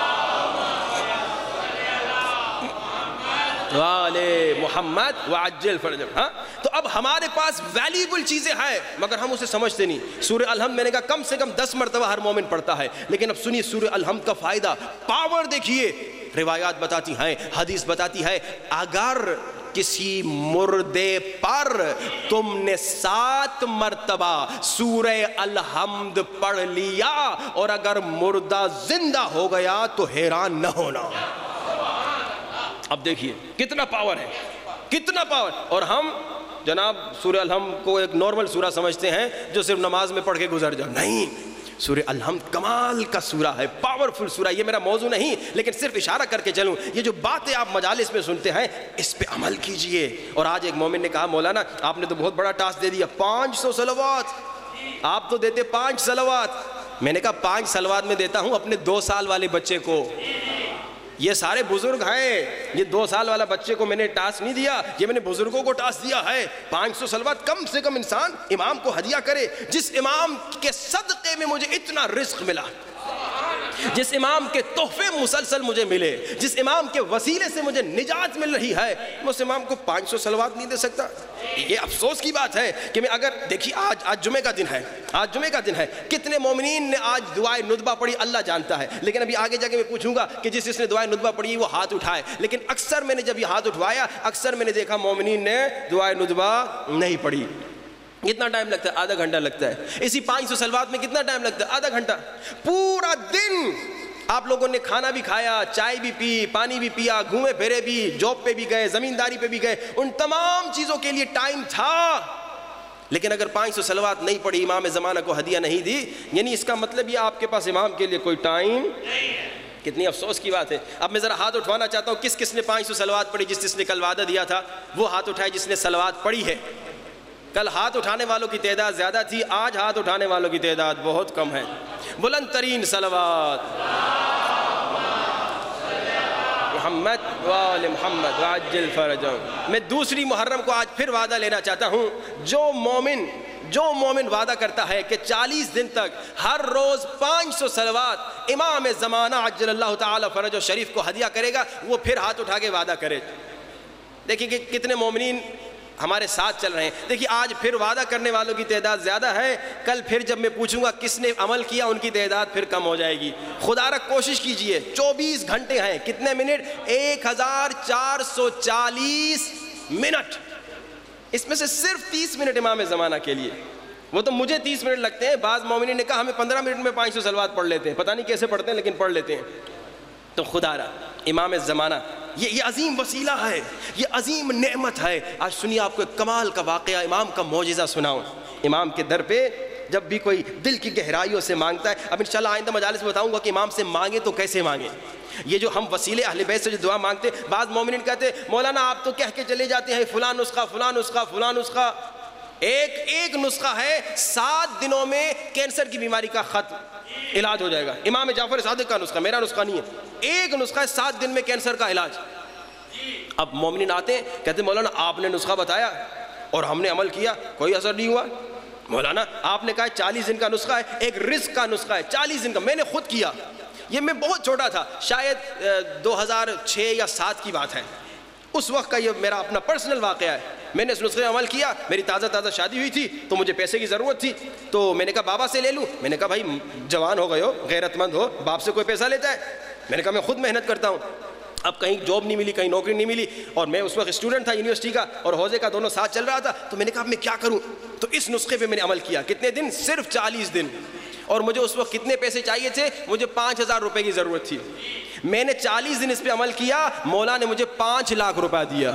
وعلے محمد وعجل فرجہ۔ ہاں تو اب ہمارے پاس ویلیبل چیزیں ہیں مگر ہم اسے سمجھتے نہیں۔ سورہ الحمد میں نے کہا کم سے کم دس مرتبہ ہر مومن پڑھتا ہے، لیکن اب سنیے سورہ الحمد کا فائدہ، پاور دیکھیے۔ روایات بتاتی ہیں، حدیث بتاتی ہے، اگر کسی مردے پر تم نے سات مرتبہ سورہ الحمد پڑھ لیا اور اگر مردہ زندہ ہو گیا تو حیران نہ ہونا۔ اب دیکھیے کتنا پاور ہے، کتنا پاور۔ اور ہم جناب سورہ الحمد کو ایک نارمل سورہ سمجھتے ہیں جو صرف نماز میں پڑھ کے گزر جاؤ، نہیں، سورہ الحمد کمال کا سورہ ہے، پاورفل سورہ۔ یہ میرا موضوع نہیں لیکن صرف اشارہ کر کے چلوں، یہ جو باتیں آپ مجالس میں سنتے ہیں اس پہ عمل کیجئے۔ اور آج ایک مومن نے کہا مولانا آپ نے تو بہت بڑا ٹاسک دے دیا، پانچ سو صلوات، آپ تو دیتے پانچ صلوات۔ میں نے کہا پانچ صلوات میں دیتا ہوں اپنے دو سال والے بچے کو، یہ سارے بزرگ ہیں، یہ دو سال والا بچے کو میں نے ٹاسک نہیں دیا، یہ میں نے بزرگوں کو ٹاسک دیا ہے۔ پانچ سو صلوات کم سے کم انسان امام کو ہدیہ کرے، جس امام کے صدقے میں مجھے اتنا رزق ملا، جس امام کے تحفے مسلسل مجھے ملے، جس امام کے وسیلے سے مجھے نجات مل رہی ہے، میں اس امام کو پانچ سو صلوات نہیں دے سکتا۔ یہ افسوس کی بات ہے کہ میں اگر دیکھیے آج آج جمعے کا دن ہے، آج جمعے کا دن ہے، کتنے مومنین نے آج دعائے ندبہ پڑھی اللہ جانتا ہے، لیکن ابھی آگے جا کے میں پوچھوں گا کہ جس جس نے دعائے ندبہ پڑھی وہ ہاتھ اٹھائے، لیکن اکثر میں نے جب یہ ہاتھ اٹھوایا اکثر میں نے دیکھا مومنین نے دعائے ندبہ نہیں پڑھی۔ کتنا ٹائم لگتا ہے؟ آدھا گھنٹہ لگتا ہے۔ اسی پانچ سو صلوات میں کتنا ٹائم لگتا ہے؟ آدھا گھنٹہ۔ پورا دن آپ لوگوں نے کھانا بھی کھایا، چائے بھی پی، پانی بھی پیا، گھومے پھرے بھی، جاب پہ بھی گئے، زمینداری پہ بھی گئے، ان تمام چیزوں کے لیے ٹائم تھا، لیکن اگر پانچ سو صلوات نہیں پڑھی، امام زمانہ کو ہدیہ نہیں دی، یعنی اس کا مطلب یہ آپ کے پاس امام کے لیے کوئی ٹائم نہیں ہے۔ کتنی افسوس کی بات ہے۔ اب میں ذرا ہاتھ اٹھوانا چاہتا ہوں، کس کس نے پانچ سو صلوات پڑھی؟ جس جس نے کل وعدہ دیا تھا وہ ہاتھ اٹھائے جس نے صلوات پڑھی ہے۔ کل ہاتھ اٹھانے والوں کی تعداد زیادہ تھی، آج ہاتھ اٹھانے والوں کی تعداد بہت کم ہے۔ بلند ترین صلوات محمد وآل محمد وعجل فرجهم۔ میں دوسری محرم کو آج پھر وعدہ لینا چاہتا ہوں، جو مومن جو مومن وعدہ کرتا ہے کہ چالیس دن تک ہر روز پانچ سو صلوات امام زمانہ عجل اللہ تعالی فرجہ شریف کو ہدیہ کرے گا، وہ پھر ہاتھ اٹھا کے وعدہ کرے۔ دیکھیں کہ کتنے مومنین ہمارے ساتھ چل رہے ہیں۔ دیکھیے آج پھر وعدہ کرنے والوں کی تعداد زیادہ ہے، کل پھر جب میں پوچھوں گا کس نے عمل کیا ان کی تعداد پھر کم ہو جائے گی۔ خدا را کوشش کیجئے، چوبیس گھنٹے ہیں، کتنے منٹ؟ ایک ہزار چار سو چالیس منٹ، اس میں سے صرف تیس منٹ امام زمانہ کے لیے۔ وہ تو مجھے تیس منٹ لگتے ہیں، بعض مومنین نے کہا ہمیں پندرہ منٹ میں پانچ سو صلوات پڑھ لیتے ہیں، پتہ نہیں کیسے پڑھتے ہیں لیکن پڑھ لیتے ہیں۔ تو خدا را امام زمانہ یہ یہ عظیم وسیلہ ہے، یہ عظیم نعمت ہے۔ آج سنیے آپ کو ایک کمال کا واقعہ، امام کا معجزہ سناؤں۔ امام کے در پہ جب بھی کوئی دل کی گہرائیوں سے مانگتا ہے، اب انشاءاللہ آئندہ مجالس میں بتاؤں گا کہ امام سے مانگے تو کیسے مانگے۔ یہ جو ہم وسیلے اہل بیت سے جو دعا مانگتے، بعض مومنین کہتے مولانا آپ تو کہہ کے چلے جاتے ہیں فلاں نسخہ فلاں نسخہ فلاں نسخہ۔ ایک ایک نسخہ ہے، سات دنوں میں کینسر کی بیماری کا خط علاج ہو جائے گا۔ امام جعفر صادق کا نسخہ، میرا نسخہ نہیں ہے، ایک نسخہ ہے، سات دن میں کینسر کا علاج۔ اب مومنین آتے ہیں کہتے ہیں مولانا آپ نے نسخہ بتایا اور ہم نے عمل کیا، کوئی اثر نہیں ہوا۔ مولانا آپ نے کہا چالیس دن کا نسخہ ہے، ایک رزق کا نسخہ ہے چالیس دن کا، میں نے خود کیا، یہ میں بہت چھوٹا تھا، شاید دو ہزار چھ یا سات کی بات ہے، اس وقت کا یہ میرا اپنا پرسنل واقعہ ہے۔ میں نے اس نسخے عمل کیا، میری تازہ تازہ شادی ہوئی تھی تو مجھے پیسے کی ضرورت تھی، تو میں نے کہا بابا سے لے لوں۔ میں نے کہا بھائی جوان ہو گئے ہو، غیرت مند ہو، باپ سے کوئی پیسہ لیتا ہے؟ میں نے کہا میں خود محنت کرتا ہوں۔ اب کہیں جاب نہیں ملی، کہیں نوکری نہیں ملی، اور میں اس وقت اسٹوڈنٹ تھا یونیورسٹی کا اور حوزے کا، دونوں ساتھ چل رہا تھا، تو میں نے کہا اب میں کیا کروں؟ تو اس نسخے پہ میں نے عمل کیا۔ کتنے دن؟ صرف چالیس دن۔ اور مجھے اس وقت کتنے پیسے چاہیے تھے؟ مجھے پانچ ہزار روپے کی ضرورت تھی. میں نے چالیس دن اس پہ عمل کیا, مولا نے مجھے پانچ لاکھ روپے دیا.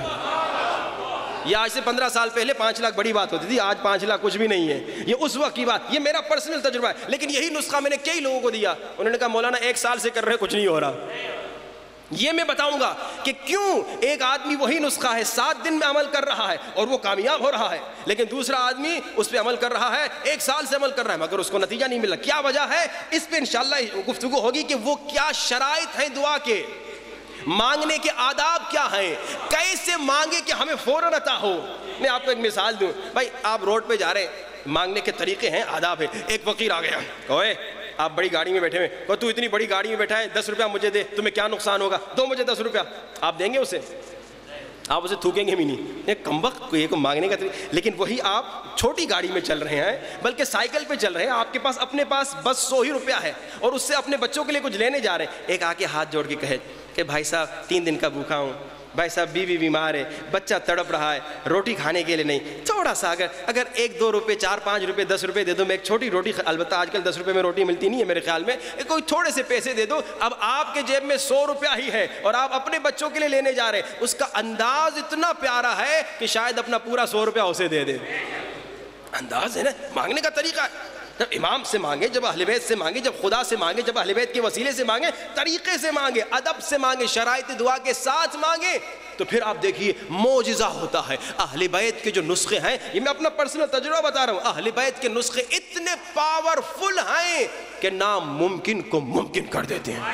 یہ آج سے پندرہ سال پہلے پانچ لاکھ بڑی بات ہوتی تھی, آج پانچ لاکھ کچھ بھی نہیں ہے. یہ اس وقت کی بات, یہ میرا پرسنل تجربہ ہے. لیکن یہی نسخہ میں نے کئی لوگوں کو دیا, انہوں نے کہا مولانا ایک سال سے کر رہے کچھ نہیں ہو رہا. یہ میں بتاؤں گا کہ کیوں ایک آدمی وہی نسخہ ہے سات دن میں عمل کر رہا ہے اور وہ کامیاب ہو رہا ہے, لیکن دوسرا آدمی اس پہ عمل کر رہا ہے ایک سال سے عمل کر رہا ہے مگر اس کو نتیجہ نہیں مل رہا. کیا وجہ ہے؟ اس پہ انشاءاللہ گفتگو ہوگی کہ وہ کیا شرائط ہیں دعا کے, مانگنے کے آداب کیا ہیں, کیسے مانگے کہ ہمیں فوراً عطا ہو. میں آپ کو ایک مثال دوں. بھائی آپ روڈ پہ جا رہے ہیں, مانگنے کے طریقے ہیں, آداب ہے. ایک فقیر آ گیا, اوے آپ بڑی گاڑی میں بیٹھے ہوئے, کہ تو اتنی بڑی گاڑی میں بیٹھا ہے, دس روپیہ مجھے دے, تمہیں کیا نقصان ہوگا, دو مجھے دس روپیہ. آپ دیں گے اسے؟ آپ اسے تھوکیں گے بھی نہیں. یہ کمبخت یہ کو مانگنے کا طریقہ. لیکن وہی آپ چھوٹی گاڑی میں چل رہے ہیں, بلکہ سائیکل پہ چل رہے ہیں, آپ کے پاس اپنے پاس بس سو ہی روپیہ ہے اور اس سے اپنے بچوں کے لیے کچھ لینے جا رہے ہیں. ایک آ کے ہاتھ جوڑ کے کہے کہ بھائی صاحب تین دن کا بھوکا ہوں, بھائی صاحب بیوی بیمار ہے, بچہ تڑپ رہا ہے, روٹی کھانے کے لیے نہیں, تھوڑا سا اگر اگر ایک دو روپے چار پانچ روپے دس روپے دے دو, میں ایک چھوٹی روٹی, البتہ آج کل دس روپے میں روٹی ملتی نہیں ہے میرے خیال میں, کوئی تھوڑے سے پیسے دے دو. اب آپ کے جیب میں سو روپیہ ہی ہے اور آپ اپنے بچوں کے لیے لینے جا رہے ہیں. اس کا انداز اتنا پیارا ہے کہ شاید اپنا پورا سو روپیہ اسے دے دے. انداز ہے نا مانگنے کا طریقہ ہے. جب امام سے مانگے, جب اہل بیت سے مانگے, جب خدا سے مانگے, جب اہل بیت کے وسیلے سے مانگے, طریقے سے مانگے, ادب سے مانگے, شرائط دعا کے ساتھ مانگے, تو پھر آپ دیکھیے معجزہ ہوتا ہے. اہل بیت کے جو نسخے ہیں, یہ میں اپنا پرسنل تجربہ بتا رہا ہوں, اہل بیت کے نسخے اتنے پاورفل ہیں کہ ناممکن کو ممکن کر دیتے ہیں.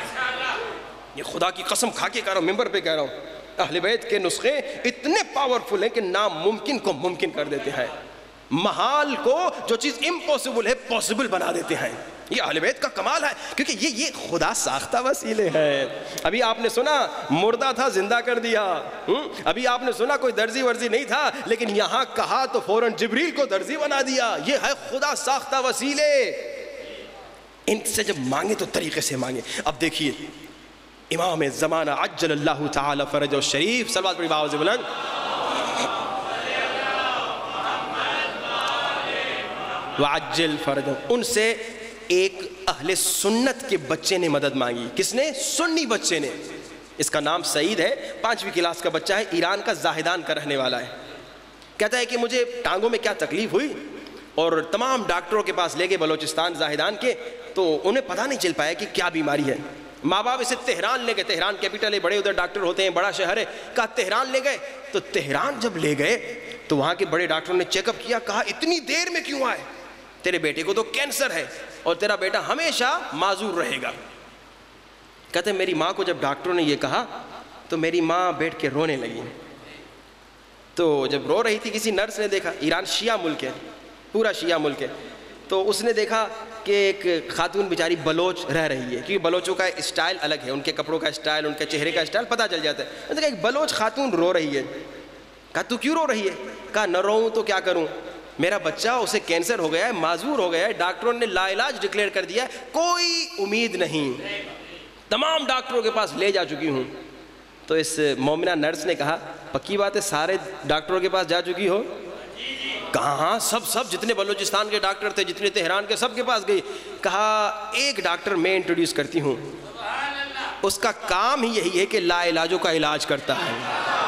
یہ خدا کی قسم کھا کے کہہ رہا ہوں, ممبر پہ کہہ رہا ہوں, اہل بیت کے نسخے اتنے پاورفل ہیں کہ ناممکن کو ممکن کر دیتے ہیں. محال کو, جو چیز امپوسیبل ہے, پاسبل بنا دیتے ہیں. یہ اہل بیت کا کمال ہے, کیونکہ یہ یہ خدا ساختہ وسیلے ہیں. ابھی آپ نے سنا مردہ تھا زندہ کر دیا, ابھی آپ نے سنا کوئی درزی ورزی نہیں تھا, لیکن یہاں کہا تو فوراً جبریل کو درزی بنا دیا. یہ ہے خدا ساختہ وسیلے. ان سے جب مانگے تو طریقے سے مانگے. اب دیکھیے امام زمانہ عجل اللہ تعالی فرجہ الشریف, صلوات پڑھی باوز بلند, وعجل فرجہ, ان سے ایک اہل سنت کے بچے نے مدد مانگی. کس نے؟ سنی بچے نے. اس کا نام سعید ہے, پانچویں کلاس کا بچہ ہے, ایران کا زاہدان کا رہنے والا ہے. کہتا ہے کہ مجھے ٹانگوں میں کیا تکلیف ہوئی اور تمام ڈاکٹروں کے پاس لے گئے بلوچستان زاہدان کے, تو انہیں پتہ نہیں چل پایا کہ کیا بیماری ہے. ماں باپ اسے تہران لے گئے, تہران کیپٹل ہے, بڑے ادھر ڈاکٹر ہوتے ہیں, بڑا شہر ہے. کہا تہران لے گئے, تو تہران جب لے گئے تو وہاں کے بڑے ڈاکٹروں نے چیک اپ کیا, کہا اتنی دیر میں کیوں آئے, تیرے بیٹے کو تو کینسر ہے اور تیرا بیٹا ہمیشہ معذور رہے گا. کہتے ہیں میری ماں کو جب ڈاکٹروں نے یہ کہا تو میری ماں بیٹھ کے رونے لگی. تو جب رو رہی تھی, کسی نرس نے دیکھا, ایران شیعہ ملک ہے, پورا شیعہ ملک ہے, تو اس نے دیکھا کہ ایک خاتون بیچاری بلوچ رہ رہی ہے, کیونکہ بلوچوں کا اسٹائل الگ ہے, ان کے کپڑوں کا اسٹائل, ان کے چہرے کا اسٹائل پتہ چل جاتا ہے. میں نے کہا ایک بلوچ خاتون رو رہی ہے. کہا تو کیوں رو رہی ہے؟ کہا نہ روؤں تو کیا کروں, میرا بچہ اسے کینسر ہو گیا ہے, معذور ہو گیا ہے, ڈاکٹروں نے لا علاج ڈکلیئر کر دیا ہے, کوئی امید نہیں, تمام ڈاکٹروں کے پاس لے جا چکی ہوں. تو اس مومنہ نرس نے کہا پکی بات ہے سارے ڈاکٹروں کے پاس جا چکی ہو؟ کہاں, سب سب جتنے بلوچستان کے ڈاکٹر تھے, جتنے تہران کے, سب کے پاس گئی. کہا ایک ڈاکٹر میں انٹروڈیوس کرتی ہوں, اس کا کام ہی یہی ہے کہ لا علاجوں کا علاج کرتا ہے.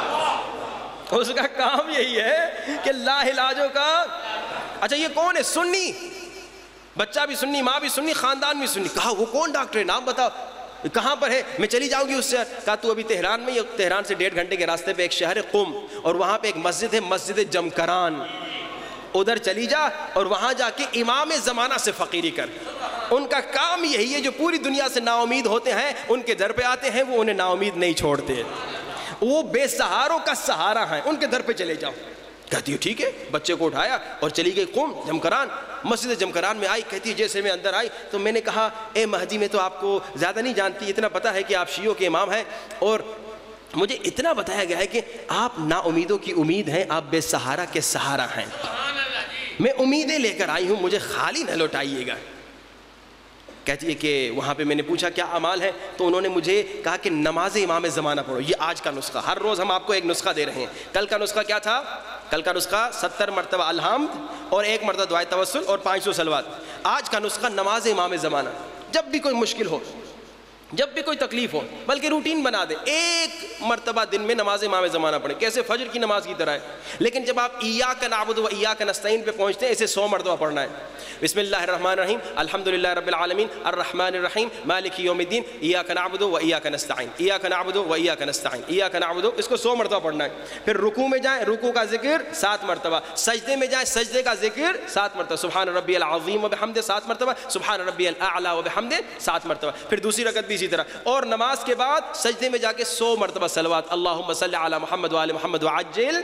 اس کا کام یہی ہے کہ لا علاجوں کا. اچھا یہ کون ہے؟ سنی, بچہ بھی سنی, ماں بھی سنی, خاندان بھی سنی. کہا وہ کون ڈاکٹر ہے, نام بتاؤ, کہاں پر ہے, میں چلی جاؤں گی اس سے. کہا تو ابھی تہران میں, تہران سے ڈیڑھ گھنٹے کے راستے پہ ایک شہر ہے قم, اور وہاں پہ ایک مسجد ہے, مسجد جمکران, ادھر چلی جا اور وہاں جا کے امام زمانہ سے فقیری کر. ان کا کام یہی ہے, جو پوری دنیا سے نا امید ہوتے ہیں ان کے در پہ آتے ہیں, وہ انہیں نا امید نہیں چھوڑتے, وہ بے سہاروں کا سہارا ہیں, ان کے در پہ چلے جاؤ. کہتی ہے ٹھیک ہے, بچے کو اٹھایا اور چلی گئی قم جمکران. مسجد جمکران میں آئی, کہتی ہے جیسے میں اندر آئی تو میں نے کہا اے مہدی میں تو آپ کو زیادہ نہیں جانتی, اتنا پتہ ہے کہ آپ شیعوں کے امام ہیں, اور مجھے اتنا بتایا گیا ہے کہ آپ نا امیدوں کی امید ہیں, آپ بے سہارا کے سہارا ہیں. میں امیدیں لے کر آئی ہوں, مجھے خالی نہ لوٹائیے گا. کہتی ہے کہ وہاں پہ میں نے پوچھا کیا اعمال ہے, تو انہوں نے مجھے کہا کہ نماز امام زمانہ پڑھو. یہ آج کا نسخہ, ہر روز ہم آپ کو ایک نسخہ دے رہے ہیں. کل کا نسخہ کیا تھا؟ کل کا نسخہ ستر مرتبہ الحمد اور ایک مرتبہ دعائے توسل اور پانچ سو صلوات. آج کا نسخہ نماز امام زمانہ. جب بھی کوئی مشکل ہو, جب بھی کوئی تکلیف ہو, بلکہ روٹین بنا دے, ایک مرتبہ دن میں نماز امام زمانہ پڑھیں, کیسے فجر کی نماز کی طرح ہے. لیکن جب آپ ایاک نعبد و ایاک نستعین پہ پہنچتے ہیں, اسے سو مرتبہ پڑھنا ہے. بسم اللہ الرحمن الرحیم, الحمدللہ رب العالمین, الرحمن الرحیم, مالک یوم الدین, ایاک نعبد و ایاک نستعین, ایاک نعبد و ایاک نستعین, ایاک نعبد, اس کو سو مرتبہ پڑھنا ہے. پھر رکوع میں جائیں, رکوع کا ذکر سات مرتبہ, سجدے میں جائیں, سجدے کا ذکر سات مرتبہ, سبحان ربی العظیم و بحمدہ سات مرتبہ, سبحان ربی الاعلی و بحمدہ سات مرتبہ. پھر دوسری رکعت بھی اسی طرح, اور نماز کے بعد سجدے میں جا کے سو مرتبہ صلوات, اللہم صلی علی محمد و آل محمد وعجل.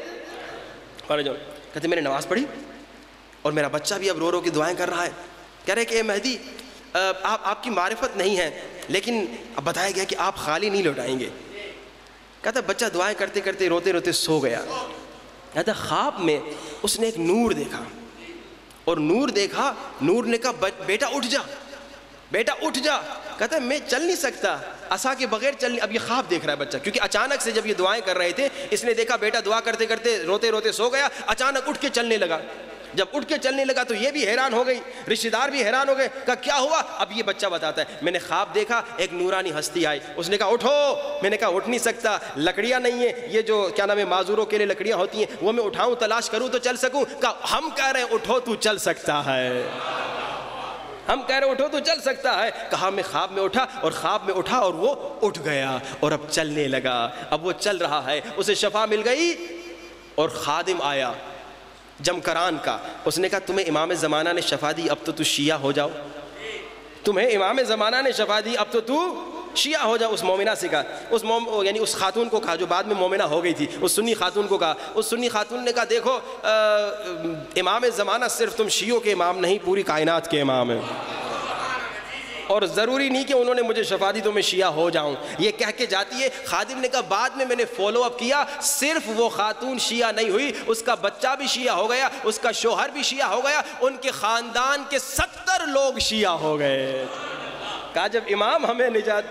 کہتے میں نے نماز پڑھی اور میرا بچہ بھی اب رو رو کے دعائیں کر رہا ہے, کہہ رہے کہ اے مہدی آپ آپ کی معرفت نہیں ہے, لیکن اب بتایا گیا کہ آپ خالی نہیں لوٹائیں گے. کہتا بچہ دعائیں کرتے کرتے روتے روتے سو گیا. کہتا خواب میں اس نے ایک نور دیکھا, اور نور دیکھا, نور نے کہا بیٹا اٹھ جا, بیٹا اٹھ جا. کہتا ہے میں چل نہیں سکتا, عصا کے بغیر چل نہیں. اب یہ خواب دیکھ رہا ہے بچہ, کیونکہ اچانک سے جب یہ دعائیں کر رہے تھے, اس نے دیکھا بیٹا دعا کرتے کرتے روتے روتے سو گیا, اچانک اٹھ کے چلنے لگا. جب اٹھ کے چلنے لگا تو یہ بھی حیران ہو گئی, رشتہ دار بھی حیران ہو گئے, کہا کیا ہوا؟ اب یہ بچہ بتاتا ہے میں نے خواب دیکھا, ایک نورانی ہستی آئی, اس نے کہا اٹھو. میں نے کہا اٹھ نہیں سکتا, لکڑیاں نہیں ہیں, یہ جو کیا نام ہے معذوروں کے لیے لکڑیاں ہوتی ہیں, وہ میں اٹھاؤں تلاش کروں تو چل سکوں. کہا ہم کہہ رہے ہیں اٹھو تو چل سکتا ہے, ہم کہہ رہے اٹھو تو چل سکتا ہے. کہا میں خواب میں اٹھا, اور خواب میں اٹھا اور وہ اٹھ گیا اور اب چلنے لگا. اب وہ چل رہا ہے, اسے شفا مل گئی. اور خادم آیا جمکران کا, اس نے کہا تمہیں امام زمانہ نے شفا دی, اب تو تو شیعہ ہو جاؤ. تمہیں امام زمانہ نے شفا دی, اب تو تو شیعہ ہو جاؤ. اس مومنہ سے کہا, اس موم یعنی اس خاتون کو کہا جو بعد میں مومنہ ہو گئی تھی, اس سنی خاتون کو کہا. اس سنی خاتون نے کہا دیکھو امام زمانہ صرف تم شیعوں کے امام نہیں, پوری کائنات کے امام ہیں, اور ضروری نہیں کہ انہوں نے مجھے شفا دی تو میں شیعہ ہو جاؤں. یہ کہہ کے جاتی ہے. خادم نے کہا بعد میں میں نے فالو اپ کیا, صرف وہ خاتون شیعہ نہیں ہوئی, اس کا بچہ بھی شیعہ ہو گیا, اس کا شوہر بھی شیعہ ہو گیا, ان کے خاندان کے ستر لوگ شیعہ ہو گئے. کہا جب امام ہمیں نجات,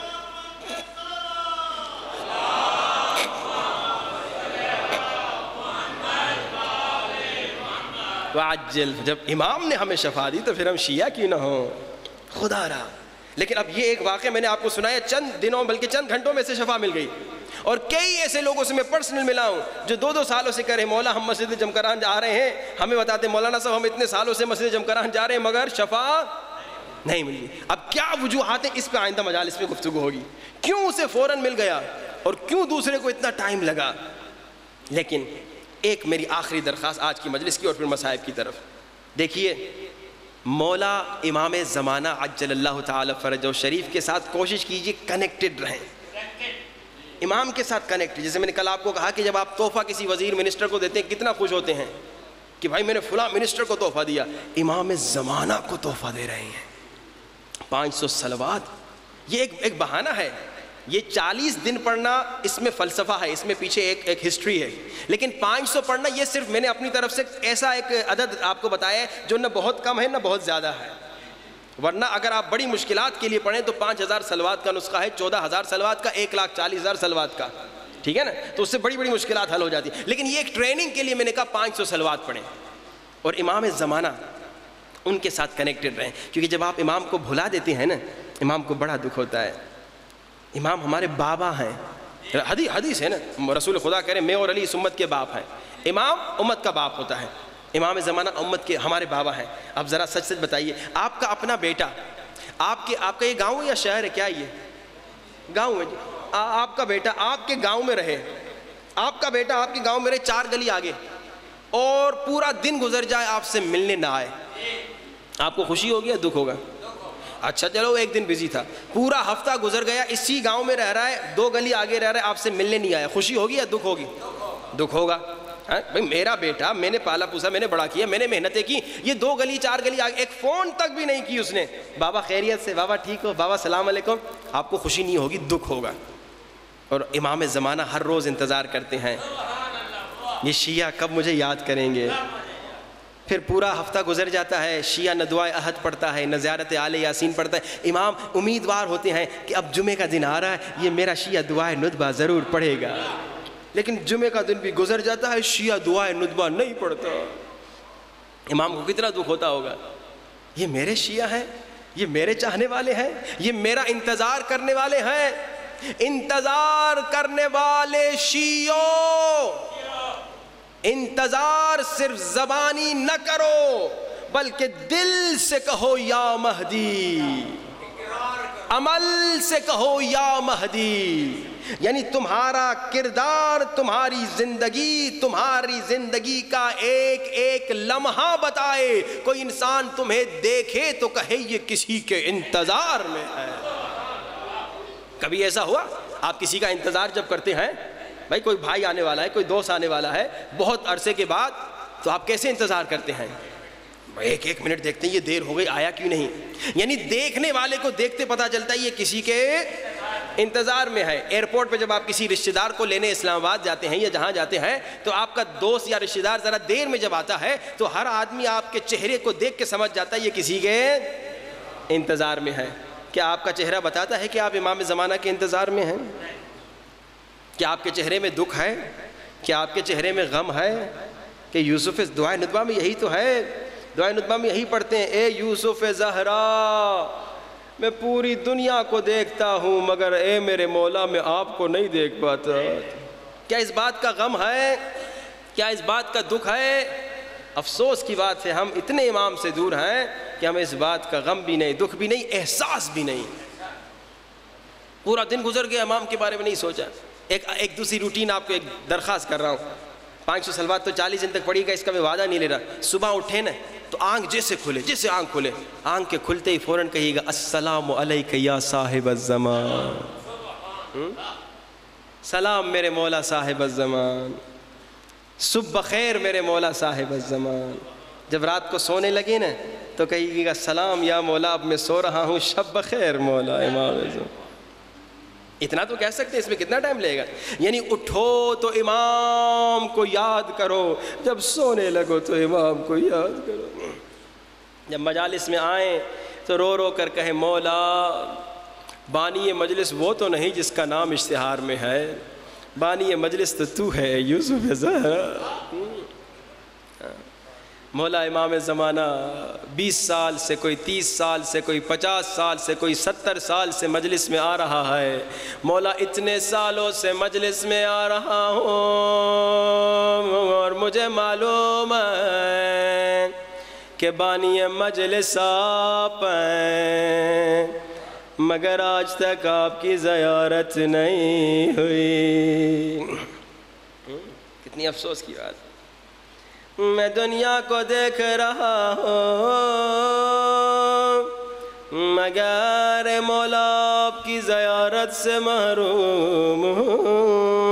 وعجل, جب امام نے ہمیں شفا دی تو پھر ہم شیعہ کیوں نہ ہوں, خدا رہا. لیکن اب یہ ایک واقعہ میں نے آپ کو سنایا, چند دنوں بلکہ چند گھنٹوں میں سے شفا مل گئی. اور کئی ایسے لوگوں سے میں پرسنل ملا ہوں جو دو دو سالوں سے کہہ رہے مولا ہم مسجد جمکران جا رہے ہیں, ہمیں بتاتے مولانا صاحب ہم اتنے سالوں سے مسجد جمکران جا رہے ہیں مگر شفا نہیں ملی. اب کیا وجوہات ہیں, اس پہ آئندہ مجالس میں گفتگو ہوگی. کیوں اسے فوراً مل گیا اور کیوں دوسرے کو اتنا ٹائم لگا. لیکن ایک میری آخری درخواست آج کی مجلس کی اور پھر مصائب کی طرف. دیکھیے مولا امام زمانہ عجل اللہ تعالی فرجہ شریف کے ساتھ کوشش کیجیے کنیکٹڈ رہیں, امام کے ساتھ کنیکٹ. جیسے میں نے کل آپ کو کہا کہ جب آپ تحفہ کسی وزیر منسٹر کو دیتے ہیں کتنا خوش ہوتے ہیں کہ بھائی میں نے فلاں منسٹر کو تحفہ دیا. امام زمانہ کو تحفہ دے رہے ہیں, پانچ سو صلوات. یہ ایک ایک بہانہ ہے, یہ چالیس دن پڑھنا اس میں فلسفہ ہے, اس میں پیچھے ایک ایک ہسٹری ہے. لیکن پانچ سو پڑھنا یہ صرف میں نے اپنی طرف سے ایسا ایک عدد آپ کو بتایا ہے جو نہ بہت کم ہے نہ بہت زیادہ ہے. ورنہ اگر آپ بڑی مشکلات کے لیے پڑھیں تو پانچ ہزار صلوات کا نسخہ ہے, چودہ ہزار صلوات کا, ایک لاکھ چالیس ہزار صلوات کا, ٹھیک ہے نا, تو اس سے بڑی بڑی مشکلات حل ہو جاتی. لیکن یہ ایک ٹریننگ کے لیے میں نے کہا پانچ سو صلوات پڑھیں اور امام زمانہ ان کے ساتھ کنیکٹڈ رہیں. کیونکہ جب آپ امام کو بھلا دیتے ہیں نا, امام کو بڑا دکھ ہوتا ہے. امام ہمارے بابا ہیں, حدیث حدیث ہے نا, رسول خدا کہہ رہے میں اور علی اس امت کے باپ ہیں. امام امت کا باپ ہوتا ہے, امام زمانہ امت کے ہمارے بابا ہیں. اب ذرا سچ سچ بتائیے, آپ کا اپنا بیٹا, آپ کے آپ کا یہ گاؤں یا شہر ہے, کیا یہ گاؤں ہے جی, آپ کا بیٹا آپ کے گاؤں میں رہے, آپ کا بیٹا آپ کے گاؤں میں رہے چار گلی آگے, اور پورا دن گزر جائے آپ سے ملنے نہ آئے, آپ کو خوشی ہوگی یا دکھ ہوگا؟ اچھا چلو ایک دن بزی تھا, پورا ہفتہ گزر گیا, اسی گاؤں میں رہ رہا ہے, دو گلی آگے رہ رہا ہے, آپ سے ملنے نہیں آیا, خوشی ہوگی یا دکھ ہوگی؟ دکھ ہوگا. بھائی میرا بیٹا, میں نے پالا پوسا, میں نے بڑا کیا, میں نے محنتیں کی, یہ دو گلی چار گلی آگے, ایک فون تک بھی نہیں کی اس نے, بابا خیریت سے, بابا ٹھیک ہو, بابا سلام علیکم, آپ کو خوشی نہیں ہوگی, دکھ ہوگا. اور امام زمانہ ہر روز انتظار کرتے ہیں یہ شیعہ کب مجھے یاد کریں گے. پھر پورا ہفتہ گزر جاتا ہے, شیعہ نہ دعائے احد پڑھتا ہے, نہ زیارت آل یاسین پڑھتا ہے. امام امیدوار ہوتے ہیں کہ اب جمعے کا دن آ رہا ہے, یہ میرا شیعہ دعائے ندبہ ضرور پڑھے گا. لیکن جمعے کا دن بھی گزر جاتا ہے, شیعہ دعائے ندبہ نہیں پڑھتا. امام کو کتنا دکھ ہوتا ہوگا. یہ میرے شیعہ ہیں، یہ میرے چاہنے والے ہیں، یہ میرا انتظار کرنے والے ہیں۔ انتظار کرنے والے شیعوں، انتظار صرف زبانی نہ کرو بلکہ دل سے کہو یا مہدی، عمل سے کہو یا مہدی۔ یعنی تمہارا کردار، تمہاری زندگی، تمہاری زندگی کا ایک ایک لمحہ بتائے۔ کوئی انسان تمہیں دیکھے تو کہے یہ کسی کے انتظار میں ہے۔ کبھی ایسا ہوا آپ کسی کا انتظار جب کرتے ہیں، بھائی کوئی بھائی آنے والا ہے، کوئی دوست آنے والا ہے بہت عرصے کے بعد، تو آپ کیسے انتظار کرتے ہیں؟ ایک ایک منٹ دیکھتے ہیں یہ دیر ہو گئی، آیا کیوں نہیں؟ یعنی دیکھنے والے کو دیکھتے پتہ چلتا ہے یہ کسی کے انتظار میں ہے۔ ایئرپورٹ پہ جب آپ کسی رشتہ دار کو لینے اسلام آباد جاتے ہیں یا جہاں جاتے ہیں تو آپ کا دوست یا رشتہ دار ذرا دیر میں جب آتا ہے تو ہر آدمی آپ کے چہرے کو دیکھ کے سمجھ جاتا ہے یہ کسی کے انتظار میں ہے۔ کیا آپ کا چہرہ بتاتا ہے کہ آپ امام زمانہ کے انتظار میں ہیں؟ کیا آپ کے چہرے میں دکھ ہے؟ کیا آپ کے چہرے میں غم ہے؟ کہ یوسف دعائے ندبہ میں یہی تو ہے، دعائے ندبہ میں یہی پڑھتے ہیں، اے یوسف زہرا میں پوری دنیا کو دیکھتا ہوں مگر اے میرے مولا میں آپ کو نہیں دیکھ پاتا۔ کیا اس بات کا غم ہے؟ کیا اس بات کا دکھ ہے؟ افسوس کی بات ہے ہم اتنے امام سے دور ہیں کہ ہمیں اس بات کا غم بھی نہیں، دکھ بھی نہیں، احساس بھی نہیں۔ پورا دن گزر گیا امام کے بارے میں نہیں سوچا۔ ایک ایک دوسری روٹین آپ کو ایک درخواست کر رہا ہوں، پانچ سو سلوات تو چالیس دن تک پڑھی گا، اس کا میں وعدہ نہیں لے رہا۔ صبح اٹھے نا تو آنکھ جیسے کھلے، جیسے آنکھ کھلے، آنکھ کے کھلتے ہی فوراً کہیے گا السلام علیک یا صاحب الزمان، سلام میرے مولا صاحب الزمان، صبح بخیر میرے مولا صاحب الزمان۔ جب رات کو سونے لگے نا تو کہیے گا سلام یا مولا اب میں سو رہا ہوں، شب بخیر مولا امام اعظم۔ اتنا تو کہہ سکتے ہیں، اس میں کتنا ٹائم لے گا؟ یعنی اٹھو تو امام کو یاد کرو، جب سونے لگو تو امام کو یاد کرو۔ جب مجالس میں آئیں تو رو رو کر کہیں مولا بانی مجلس وہ تو نہیں جس کا نام اشتہار میں ہے، بانی مجلس تو تو ہے یوسف زہرا۔ مولا امام زمانہ بیس سال سے، کوئی تیس سال سے، کوئی پچاس سال سے، کوئی ستر سال سے مجلس میں آ رہا ہے۔ مولا اتنے سالوں سے مجلس میں آ رہا ہوں اور مجھے معلوم ہے کہ بانی مجلس آپ ہیں مگر آج تک آپ کی زیارت نہیں ہوئی۔ کتنی افسوس کی بات۔ میں دنیا کو دیکھ رہا ہوں مگر مولا آپ کی زیارت سے محروم ہوں۔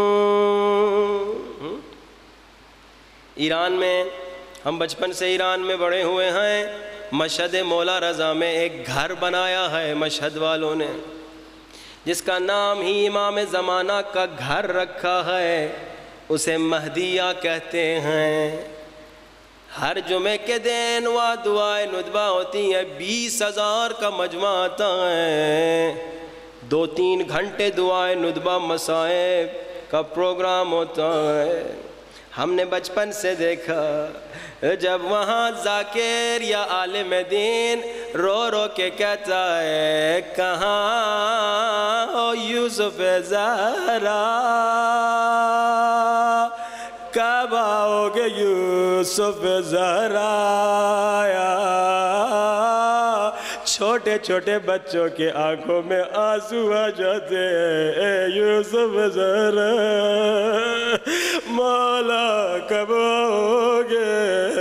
ایران میں، ہم بچپن سے ایران میں بڑے ہوئے ہیں، مشہد مولا رضا میں ایک گھر بنایا ہے مشہد والوں نے، جس کا نام ہی امام زمانہ کا گھر رکھا ہے، اسے مہدیہ کہتے ہیں۔ ہر جمعے کے دن وہاں دعائے ندبہ ہوتی ہیں، بیس ہزار کا مجمع آتا ہے، دو تین گھنٹے دعائے ندبہ مسائب کا پروگرام ہوتا ہے۔ ہم نے بچپن سے دیکھا جب وہاں ذاکر یا عالم دین رو رو کے کہتا ہے کہاں ہو یوسف زہرا، کب آؤ گے یوسف زہرا، چھوٹے چھوٹے بچوں کے آنکھوں میں آنسو آ جاتے ہیں، اے یوسف زہرا مولا کب آؤ گے۔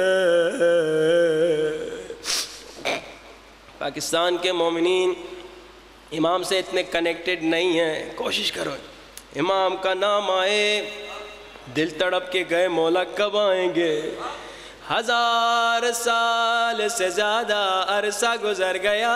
پاکستان کے مومنین امام سے اتنے کنیکٹڈ نہیں ہیں، کوشش کرو امام کا نام آئے دل تڑپ کے گئے مولا کب آئیں گے۔ ہزار سال سے زیادہ عرصہ گزر گیا،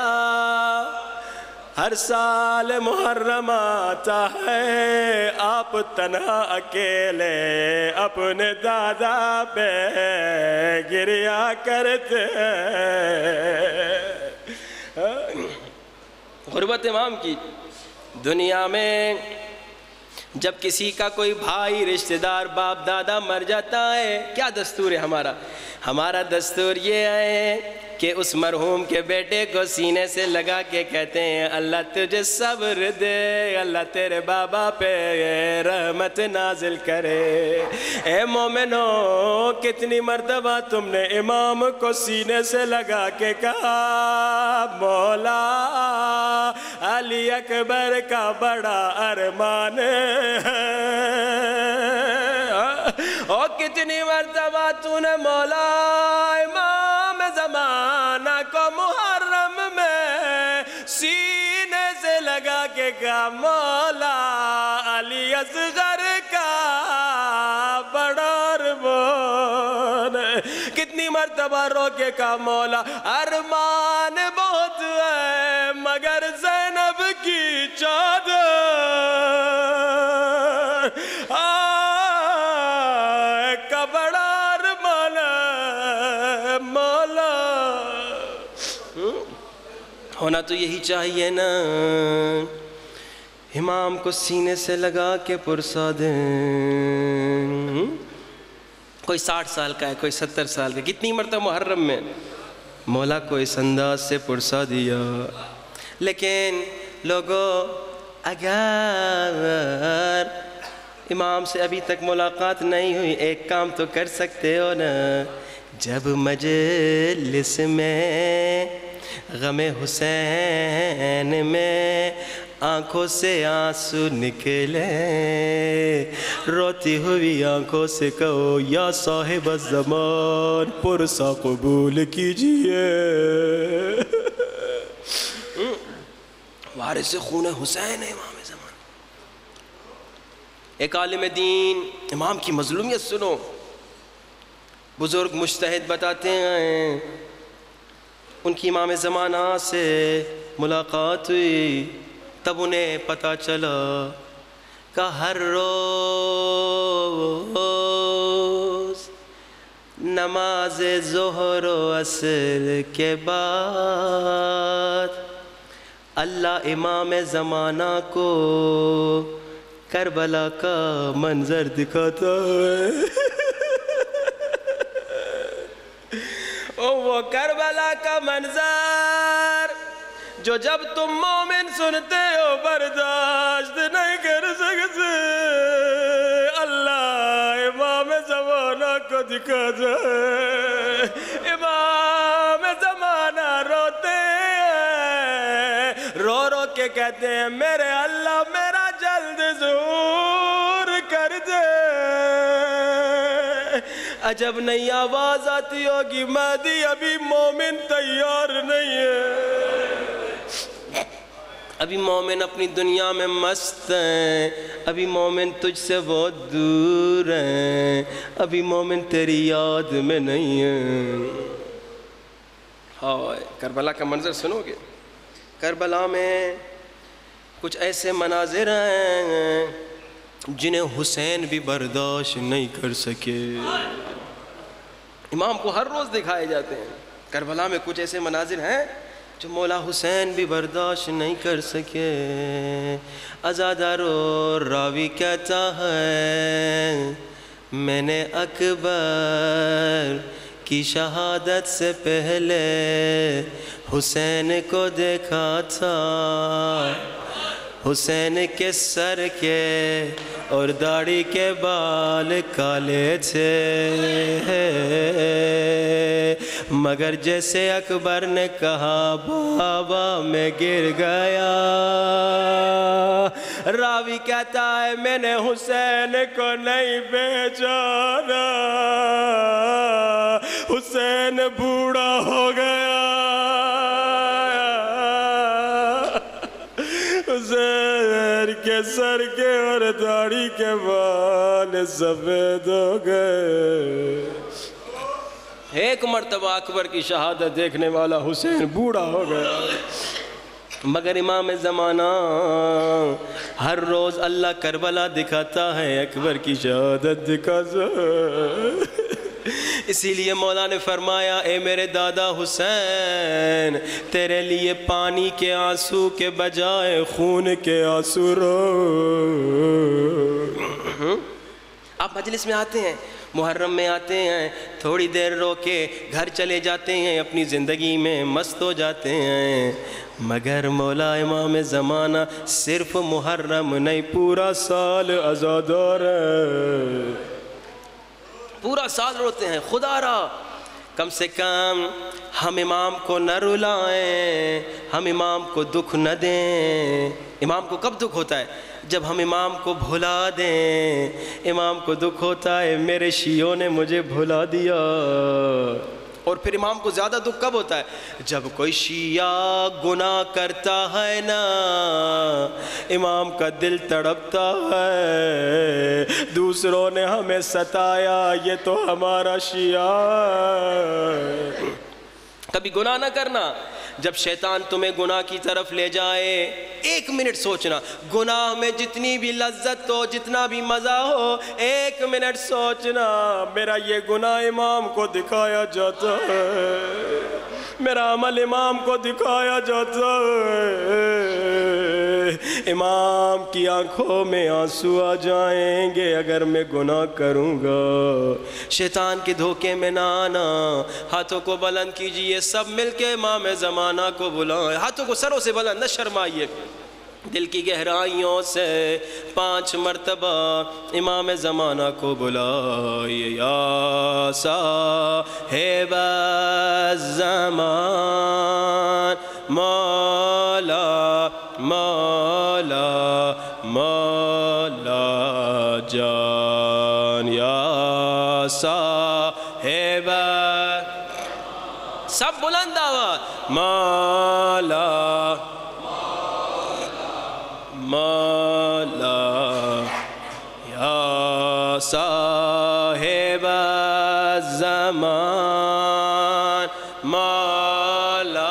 ہر سال محرم آتا ہے، آپ تنہا اکیلے اپنے دادا پہ گریا کرتے ہیں۔ غربت امام کی دنیا میں جب کسی کا کوئی بھائی رشتہ دار باپ دادا مر جاتا ہے، کیا دستور ہے ہمارا؟ ہمارا دستور یہ ہے کہ اس مرحوم کے بیٹے کو سینے سے لگا کے کہتے ہیں اللہ تجھے صبر دے، اللہ تیرے بابا پہ رحمت نازل کرے۔ اے مومنو کتنی مرتبہ تم نے امام کو سینے سے لگا کے کہا مولا علی اکبر کا بڑا ارمان ہے، اور کتنی مرتبہ تو نے مولا امام زمانہ کو محرم میں سینے سے لگا کے کہا مولا علی اصغر کا بڑا ارمان ہے، کتنی مرتبہ رو کے کہا مولا ارمان بہت ہے مگر زینب کی چادر کا بڑا ارمان ہے مولا۔ ہونا تو یہی چاہیے نا، امام کو سینے سے لگا کے پرسا دیں۔ کوئی ساٹھ سال کا ہے، کوئی ستر سال کا، کتنی مرتبہ محرم میں مولا کو اس انداز سے پرسا دیا۔ لیکن لوگوں اگر امام سے ابھی تک ملاقات نہیں ہوئی، ایک کام تو کر سکتے ہو نا، جب مجلس میں غم حسین میں آنکھوں سے آنسو نکلے، روتی ہوئی آنکھوں سے کہو یا صاحب الزمان پرسا قبول کیجئے۔ وارث خون حسین ہے امام زمان۔ ایک عالم دین، امام کی مظلومیت سنو، بزرگ مجتہد بتاتے ہیں ان کی امام زمانہ سے ملاقات ہوئی، تب انہیں پتہ چلا کہ ہر روز نماز ظہر و عصر کے بعد اللہ امام زمانہ کو کربلا کا منظر دکھاتا ہے۔ وہ کربلا کا منظر جو جب تم مومن سنتے ہو برداشت نہیں کر سکتے، اللہ امام زمانہ کو دکھا جائے۔ امام زمانہ روتے ہیں، رو رو کے کہتے ہیں میرے اللہ میرا جلد ظہور کر دے۔ عجب نہیں آواز آتی ہوگی مہدی ابھی مومن تیار نہیں ہے، ابھی مومن اپنی دنیا میں مست ہیں، ابھی مومن تجھ سے بہت دور ہیں، ابھی مومن تیری یاد میں نہیں ہیں۔ ہائے کربلا کا منظر سنو گے، کربلا میں کچھ ایسے مناظر ہیں جنہیں حسین بھی برداشت نہیں کر سکے، امام کو ہر روز دکھائے جاتے ہیں۔ کربلا میں کچھ ایسے مناظر ہیں جو مولا حسین بھی برداشت نہیں کر سکے۔ عزادارو راوی کہتا ہے میں نے اکبر کی شہادت سے پہلے حسین کو دیکھا تھا، حسین کے سر کے اور داڑھی کے بال کالے تھے، مگر جیسے اکبر نے کہا بابا میں گر گیا۔ راوی کہتا ہے میں نے حسین کو نہیں پہچانا، حسین بوڑھا ہو گیا، حسین کے سر کے اور داڑھی کے بال سفید ہو گئے۔ ایک مرتبہ اکبر کی شہادت دیکھنے والا حسین بوڑھا ہو گیا، مگر امام زمانہ ہر روز اللہ کربلا دکھاتا ہے، اکبر کی شہادت دکھاتا ہے۔ اسی لیے مولا نے فرمایا اے میرے دادا حسین تیرے لیے پانی کے آنسو کے بجائے خون کے آنسو رو۔ آپ مجلس میں آتے ہیں، محرم میں آتے ہیں، تھوڑی دیر رو کے گھر چلے جاتے ہیں، اپنی زندگی میں مست ہو جاتے ہیں، مگر مولا امام زمانہ صرف محرم نہیں پورا سال عزادار ہے، پورا سال روتے ہیں۔ خدا را کم سے کم ہم امام کو نہ رلائیں، ہم امام کو دکھ نہ دیں۔ امام کو کب دکھ ہوتا ہے؟ جب ہم امام کو بھلا دیں۔ امام کو دکھ ہوتا ہے میرے شیعوں نے مجھے بھلا دیا، اور پھر امام کو زیادہ دکھ کب ہوتا ہے؟ جب کوئی شیعہ گناہ کرتا ہے نا، امام کا دل تڑپتا ہے، دوسروں نے ہمیں ستایا، یہ تو ہمارا شیعہ ہے۔ کبھی گناہ نہ کرنا، جب شیطان تمہیں گناہ کی طرف لے جائے ایک منٹ سوچنا، گناہ میں جتنی بھی لذت ہو، جتنا بھی مزہ ہو، ایک منٹ سوچنا میرا یہ گناہ امام کو دکھایا جاتا ہے، میرا عمل امام کو دکھایا جاتا ہے، امام کی آنکھوں میں آنسو آ جائیں گے اگر میں گناہ کروں گا۔ شیطان کے دھوکے میں نہ آنا، ہاتھوں کو بلند کیجئے، سب مل کے امام زمانہ کو بلائیں، ہاتھوں کو سروں سے بلند نہ شرمائیے، دل کی گہرائیوں سے پانچ مرتبہ امام زمانہ کو بلائیے۔ یا صاحب الزمان مولا مولا مولا جان، یا صاحب سب بلند آواز، مولا مولا یا صاحب الزمان مولا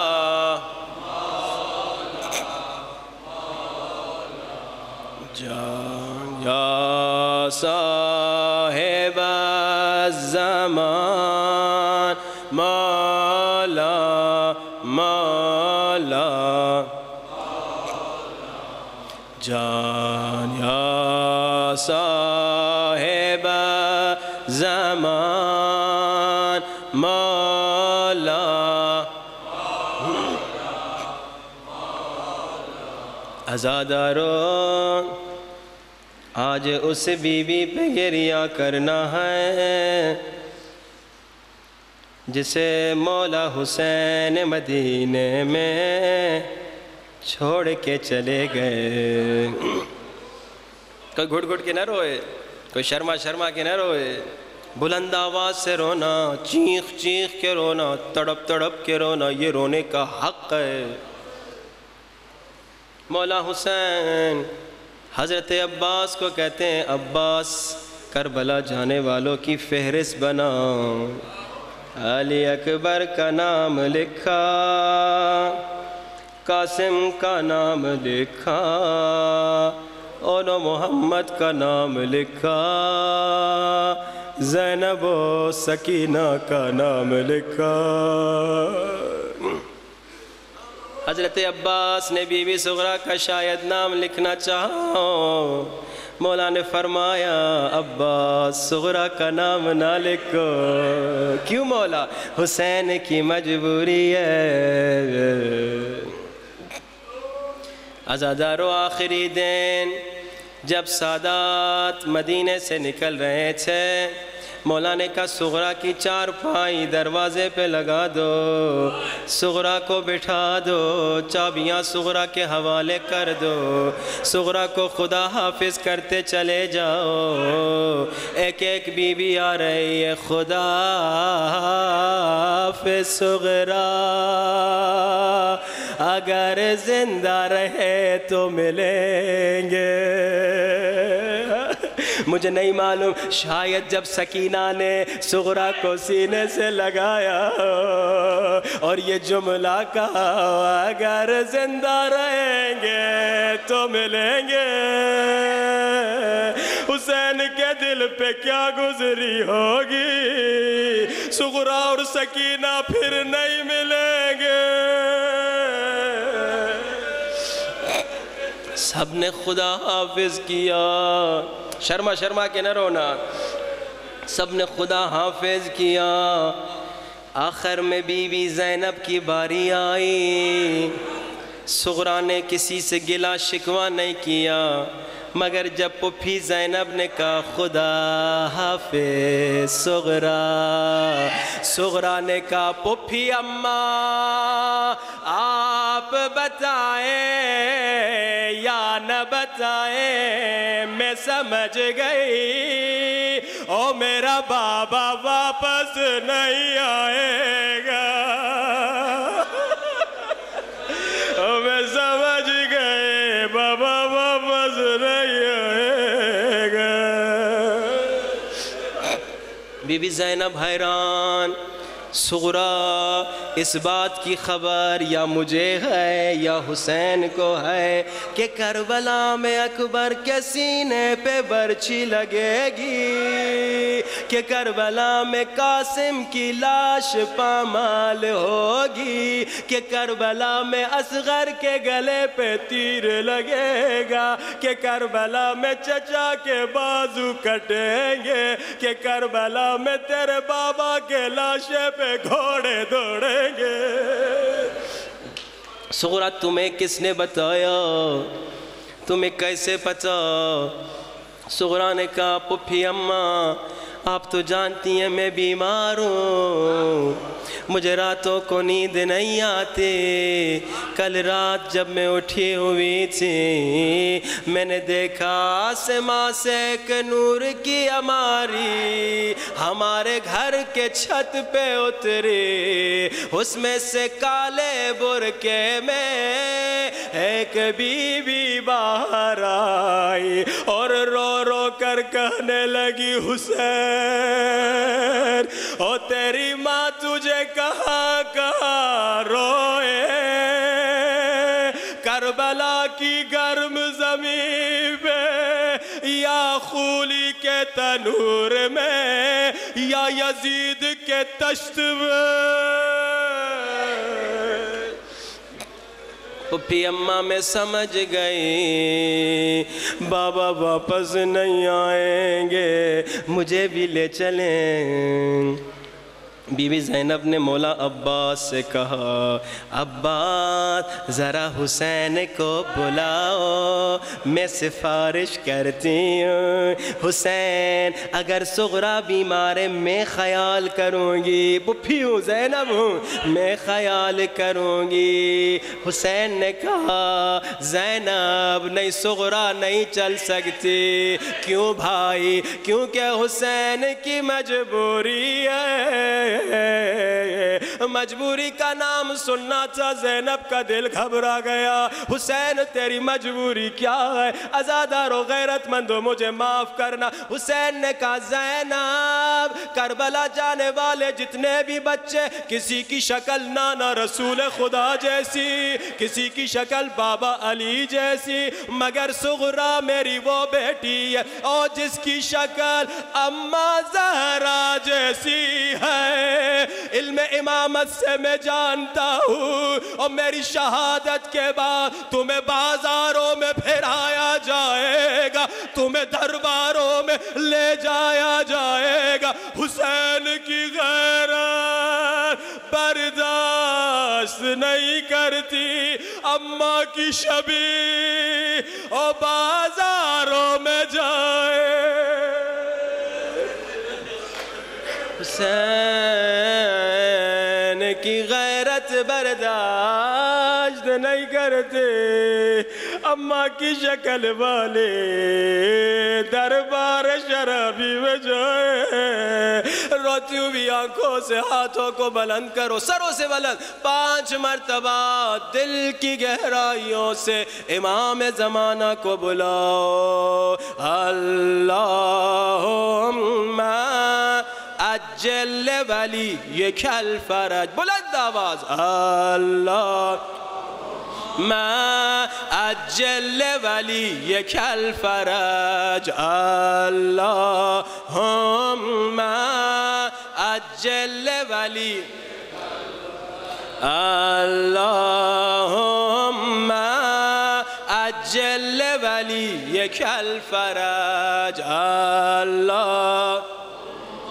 جان، یا صاحب الزمان مولا مولا جان، یا صاحب زمان مولا۔ عزاداروں، آج اس بی بی پہ گریہ کرنا ہے جسے مولا حسین مدینے میں چھوڑ کے چلے گئے۔ کوئی گھٹ گھٹ کے نہ روئے، کوئی شرما شرما کے نہ روئے، بلند آواز سے رونا، چیخ چیخ کے رونا، تڑپ تڑپ کے رونا، یہ رونے کا حق ہے۔ مولا حسین حضرت عباس کو کہتے ہیں، عباس کربلا جانے والوں کی فہرست بناؤ۔ علی اکبر کا نام لکھا، قاسم کا نام لکھا، اور محمد کا نام لکھا، زینب و سکینہ کا نام لکھا۔ حضرت عباس نے بی بی صغرا کا شاید نام لکھنا چاہا، مولا نے فرمایا عباس صغرا کا نام نہ لکھو۔ کیوں مولا؟ حسین کی مجبوری ہے۔ عزادارو، آخری دن جب سادات مدینے سے نکل رہے تھے، مولا نے کہا صغرا کی چار پائی دروازے پہ لگا دو، صغرا کو بٹھا دو، چابیاں صغرا کے حوالے کر دو، صغرا کو خدا حافظ کرتے چلے جاؤ۔ ایک ایک بی بی آ رہی ہے، خدا حافظ صغرا، اگر زندہ رہے تو ملیں گے۔ مجھے نہیں معلوم، شاید جب سکینہ نے صغرا کو سینے سے لگایا اور یہ جملہ کہا اگر زندہ رہیں گے تو ملیں گے، حسین کے دل پہ کیا گزری ہوگی، صغرا اور سکینہ پھر نہیں ملیں گے۔ سب نے خدا حافظ کیا، شرما شرما کے نہ رونا، سب نے خدا حافظ کیا. آخر میں بی بی زینب کی باری آئی. صغرا نے کسی سے گلا شکوہ نہیں کیا، مگر جب پھوپھی زینب نے کہا خدا حافظ صغرا، صغرا نے کہا پھوپھی اماں آپ بتائیں یا نہ بتائیں میں سمجھ گئی، او میرا بابا واپس نہیں آئے گا، او میں سمجھ گئی بابا واپس نہیں آئے گا. بی بی زینب حیران. صغرا اس بات کی خبر یا مجھے ہے یا حسین کو ہے کہ کربلا میں اکبر کے سینے پہ برچھی لگے گی، کہ کربلا میں قاسم کی لاش پامال ہوگی، کہ کربلا میں اصغر کے گلے پہ تیر لگے گا، کہ کربلا میں چچا کے بازو کٹیں گے، کہ کربلا میں تیرے بابا کے لاشے پہ گھوڑے دوڑیں گے. صغرا تمہیں کس نے بتایا؟ تمہیں کیسے پتا؟ صغرا نے کہا پھوپھی اماں آپ تو جانتی ہیں میں بیمار ہوں، مجھے راتوں کو نیند نہیں آتی. کل رات جب میں اٹھی ہوئی تھی میں نے دیکھا آسمان سے ایک نور کی ہماری ہمارے گھر کے چھت پہ اتری، اس میں سے کالے برقعے میں ایک بی بی باہر آئی اور رو رو کر کہنے لگی حسین او تیری ماں تجھے کہاں کہاں روئے، کربلا کی گرم زمین پہ یا خولی کے تنور میں یا یزید کے تشت میں. پھوپھی اماں میں سمجھ گئی بابا واپس نہیں آئیں گے، مجھے بھی لے چلیں. بی بی زینب نے مولا عباس سے کہا عباس ذرا حسین کو بلاؤ، میں سفارش کرتی ہوں. حسین اگر صغرا بیمار ہے میں خیال کروں گی، پھوپھی ہوں زینب ہوں میں خیال کروں گی. حسین نے کہا زینب نہیں صغرا نہیں چل سکتی. کیوں بھائی؟ کیونکہ حسین کی مجبوری ہے. مجبوری کا نام سننا تھا زینب کا دل گھبرا گیا. حسین تیری مجبوری کیا ہے؟ عزادار و غیرت مندو مجھے معاف کرنا. حسین نے کہا زینب کربلا جانے والے جتنے بھی بچے کسی کی شکل نانا رسول خدا جیسی، کسی کی شکل بابا علی جیسی، مگر صغرا میری وہ بیٹی ہے اور جس کی شکل اماں زہرا جیسی ہے. علم امامت سے میں جانتا ہوں اور میری شہادت کے بعد تمہیں بازاروں میں پھرایا جائے گا، تمہیں درباروں میں لے جایا جائے گا. حسین کی غیرت برداشت نہیں کرتی اماں کی شبیہ اور بازاروں میں جائے. حسین کی غیرت برداشت نہیں کرتے اماں کی شکل والے دربار شرابی میں جائے. روتی ہوئی آنکھوں سے ہاتھوں کو بلند کرو، سروں سے بلند پانچ مرتبہ دل کی گہرائیوں سے امام زمانہ کو بلاؤ. اللہم اجل ولی یک الفرج، بلند آواز اللہم اجل ولی یک الفرج، اللہم اجل ولی اللہم اجل ولی یک الفرج. اللہ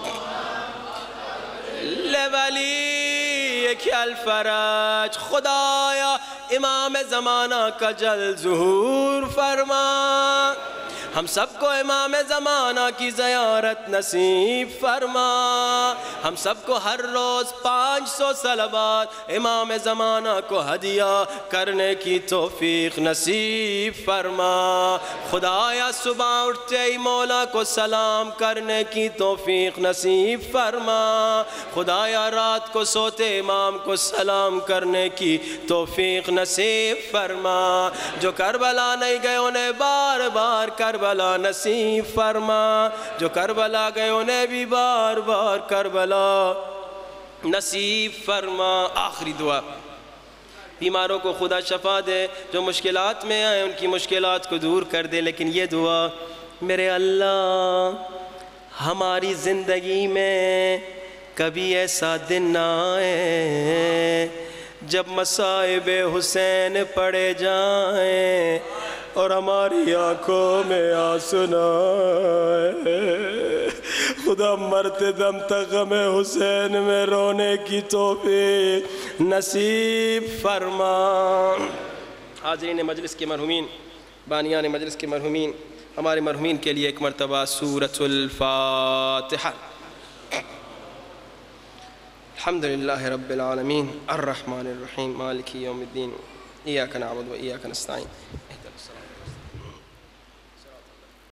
علیک الفرج، خدایا امام زمانہ کا جلد ظہور فرما، ہم سب کو امام زمانہ کی زیارت نصیب فرما، ہم سب کو ہر روز پانچ سو صلوات امام زمانہ کو ہدیہ کرنے کی توفیق نصیب فرما، خدایا صبح اٹھتے ہی مولا کو سلام کرنے کی توفیق نصیب فرما، خدایا رات کو سوتے امام کو سلام کرنے کی توفیق نصیب فرما، جو کربلا نہیں گئے انہیں بار بار کربلا نصیب فرما، جو کربلا گئے انہیں بھی بار بار کربلا نصیب فرما۔ آخری دعا، بیماروں کو خدا شفا دے، جو مشکلات میں آئے ان کی مشکلات کو دور کر دے، لیکن یہ دعا، میرے اللہ ہماری زندگی میں کبھی ایسا دن نہ آئے جب مصائب حسین پڑے جائیں اور ہماری آنکھوں میں آنسو نہ آئے، خدا مرتے دم تک ہمیں حسین میں رونے کی توفیق نصیب فرما۔ حاضرین مجلس کے مرحومین، بانیان مجلس کے مرحومین، ہمارے مرحومین کے لیے ایک مرتبہ سورۃ الفاتحہ۔ الحمدللہ رب العالمین الرحمن الرحیم مالک یوم الدین ایاک نعبد و ایاک نستعین۔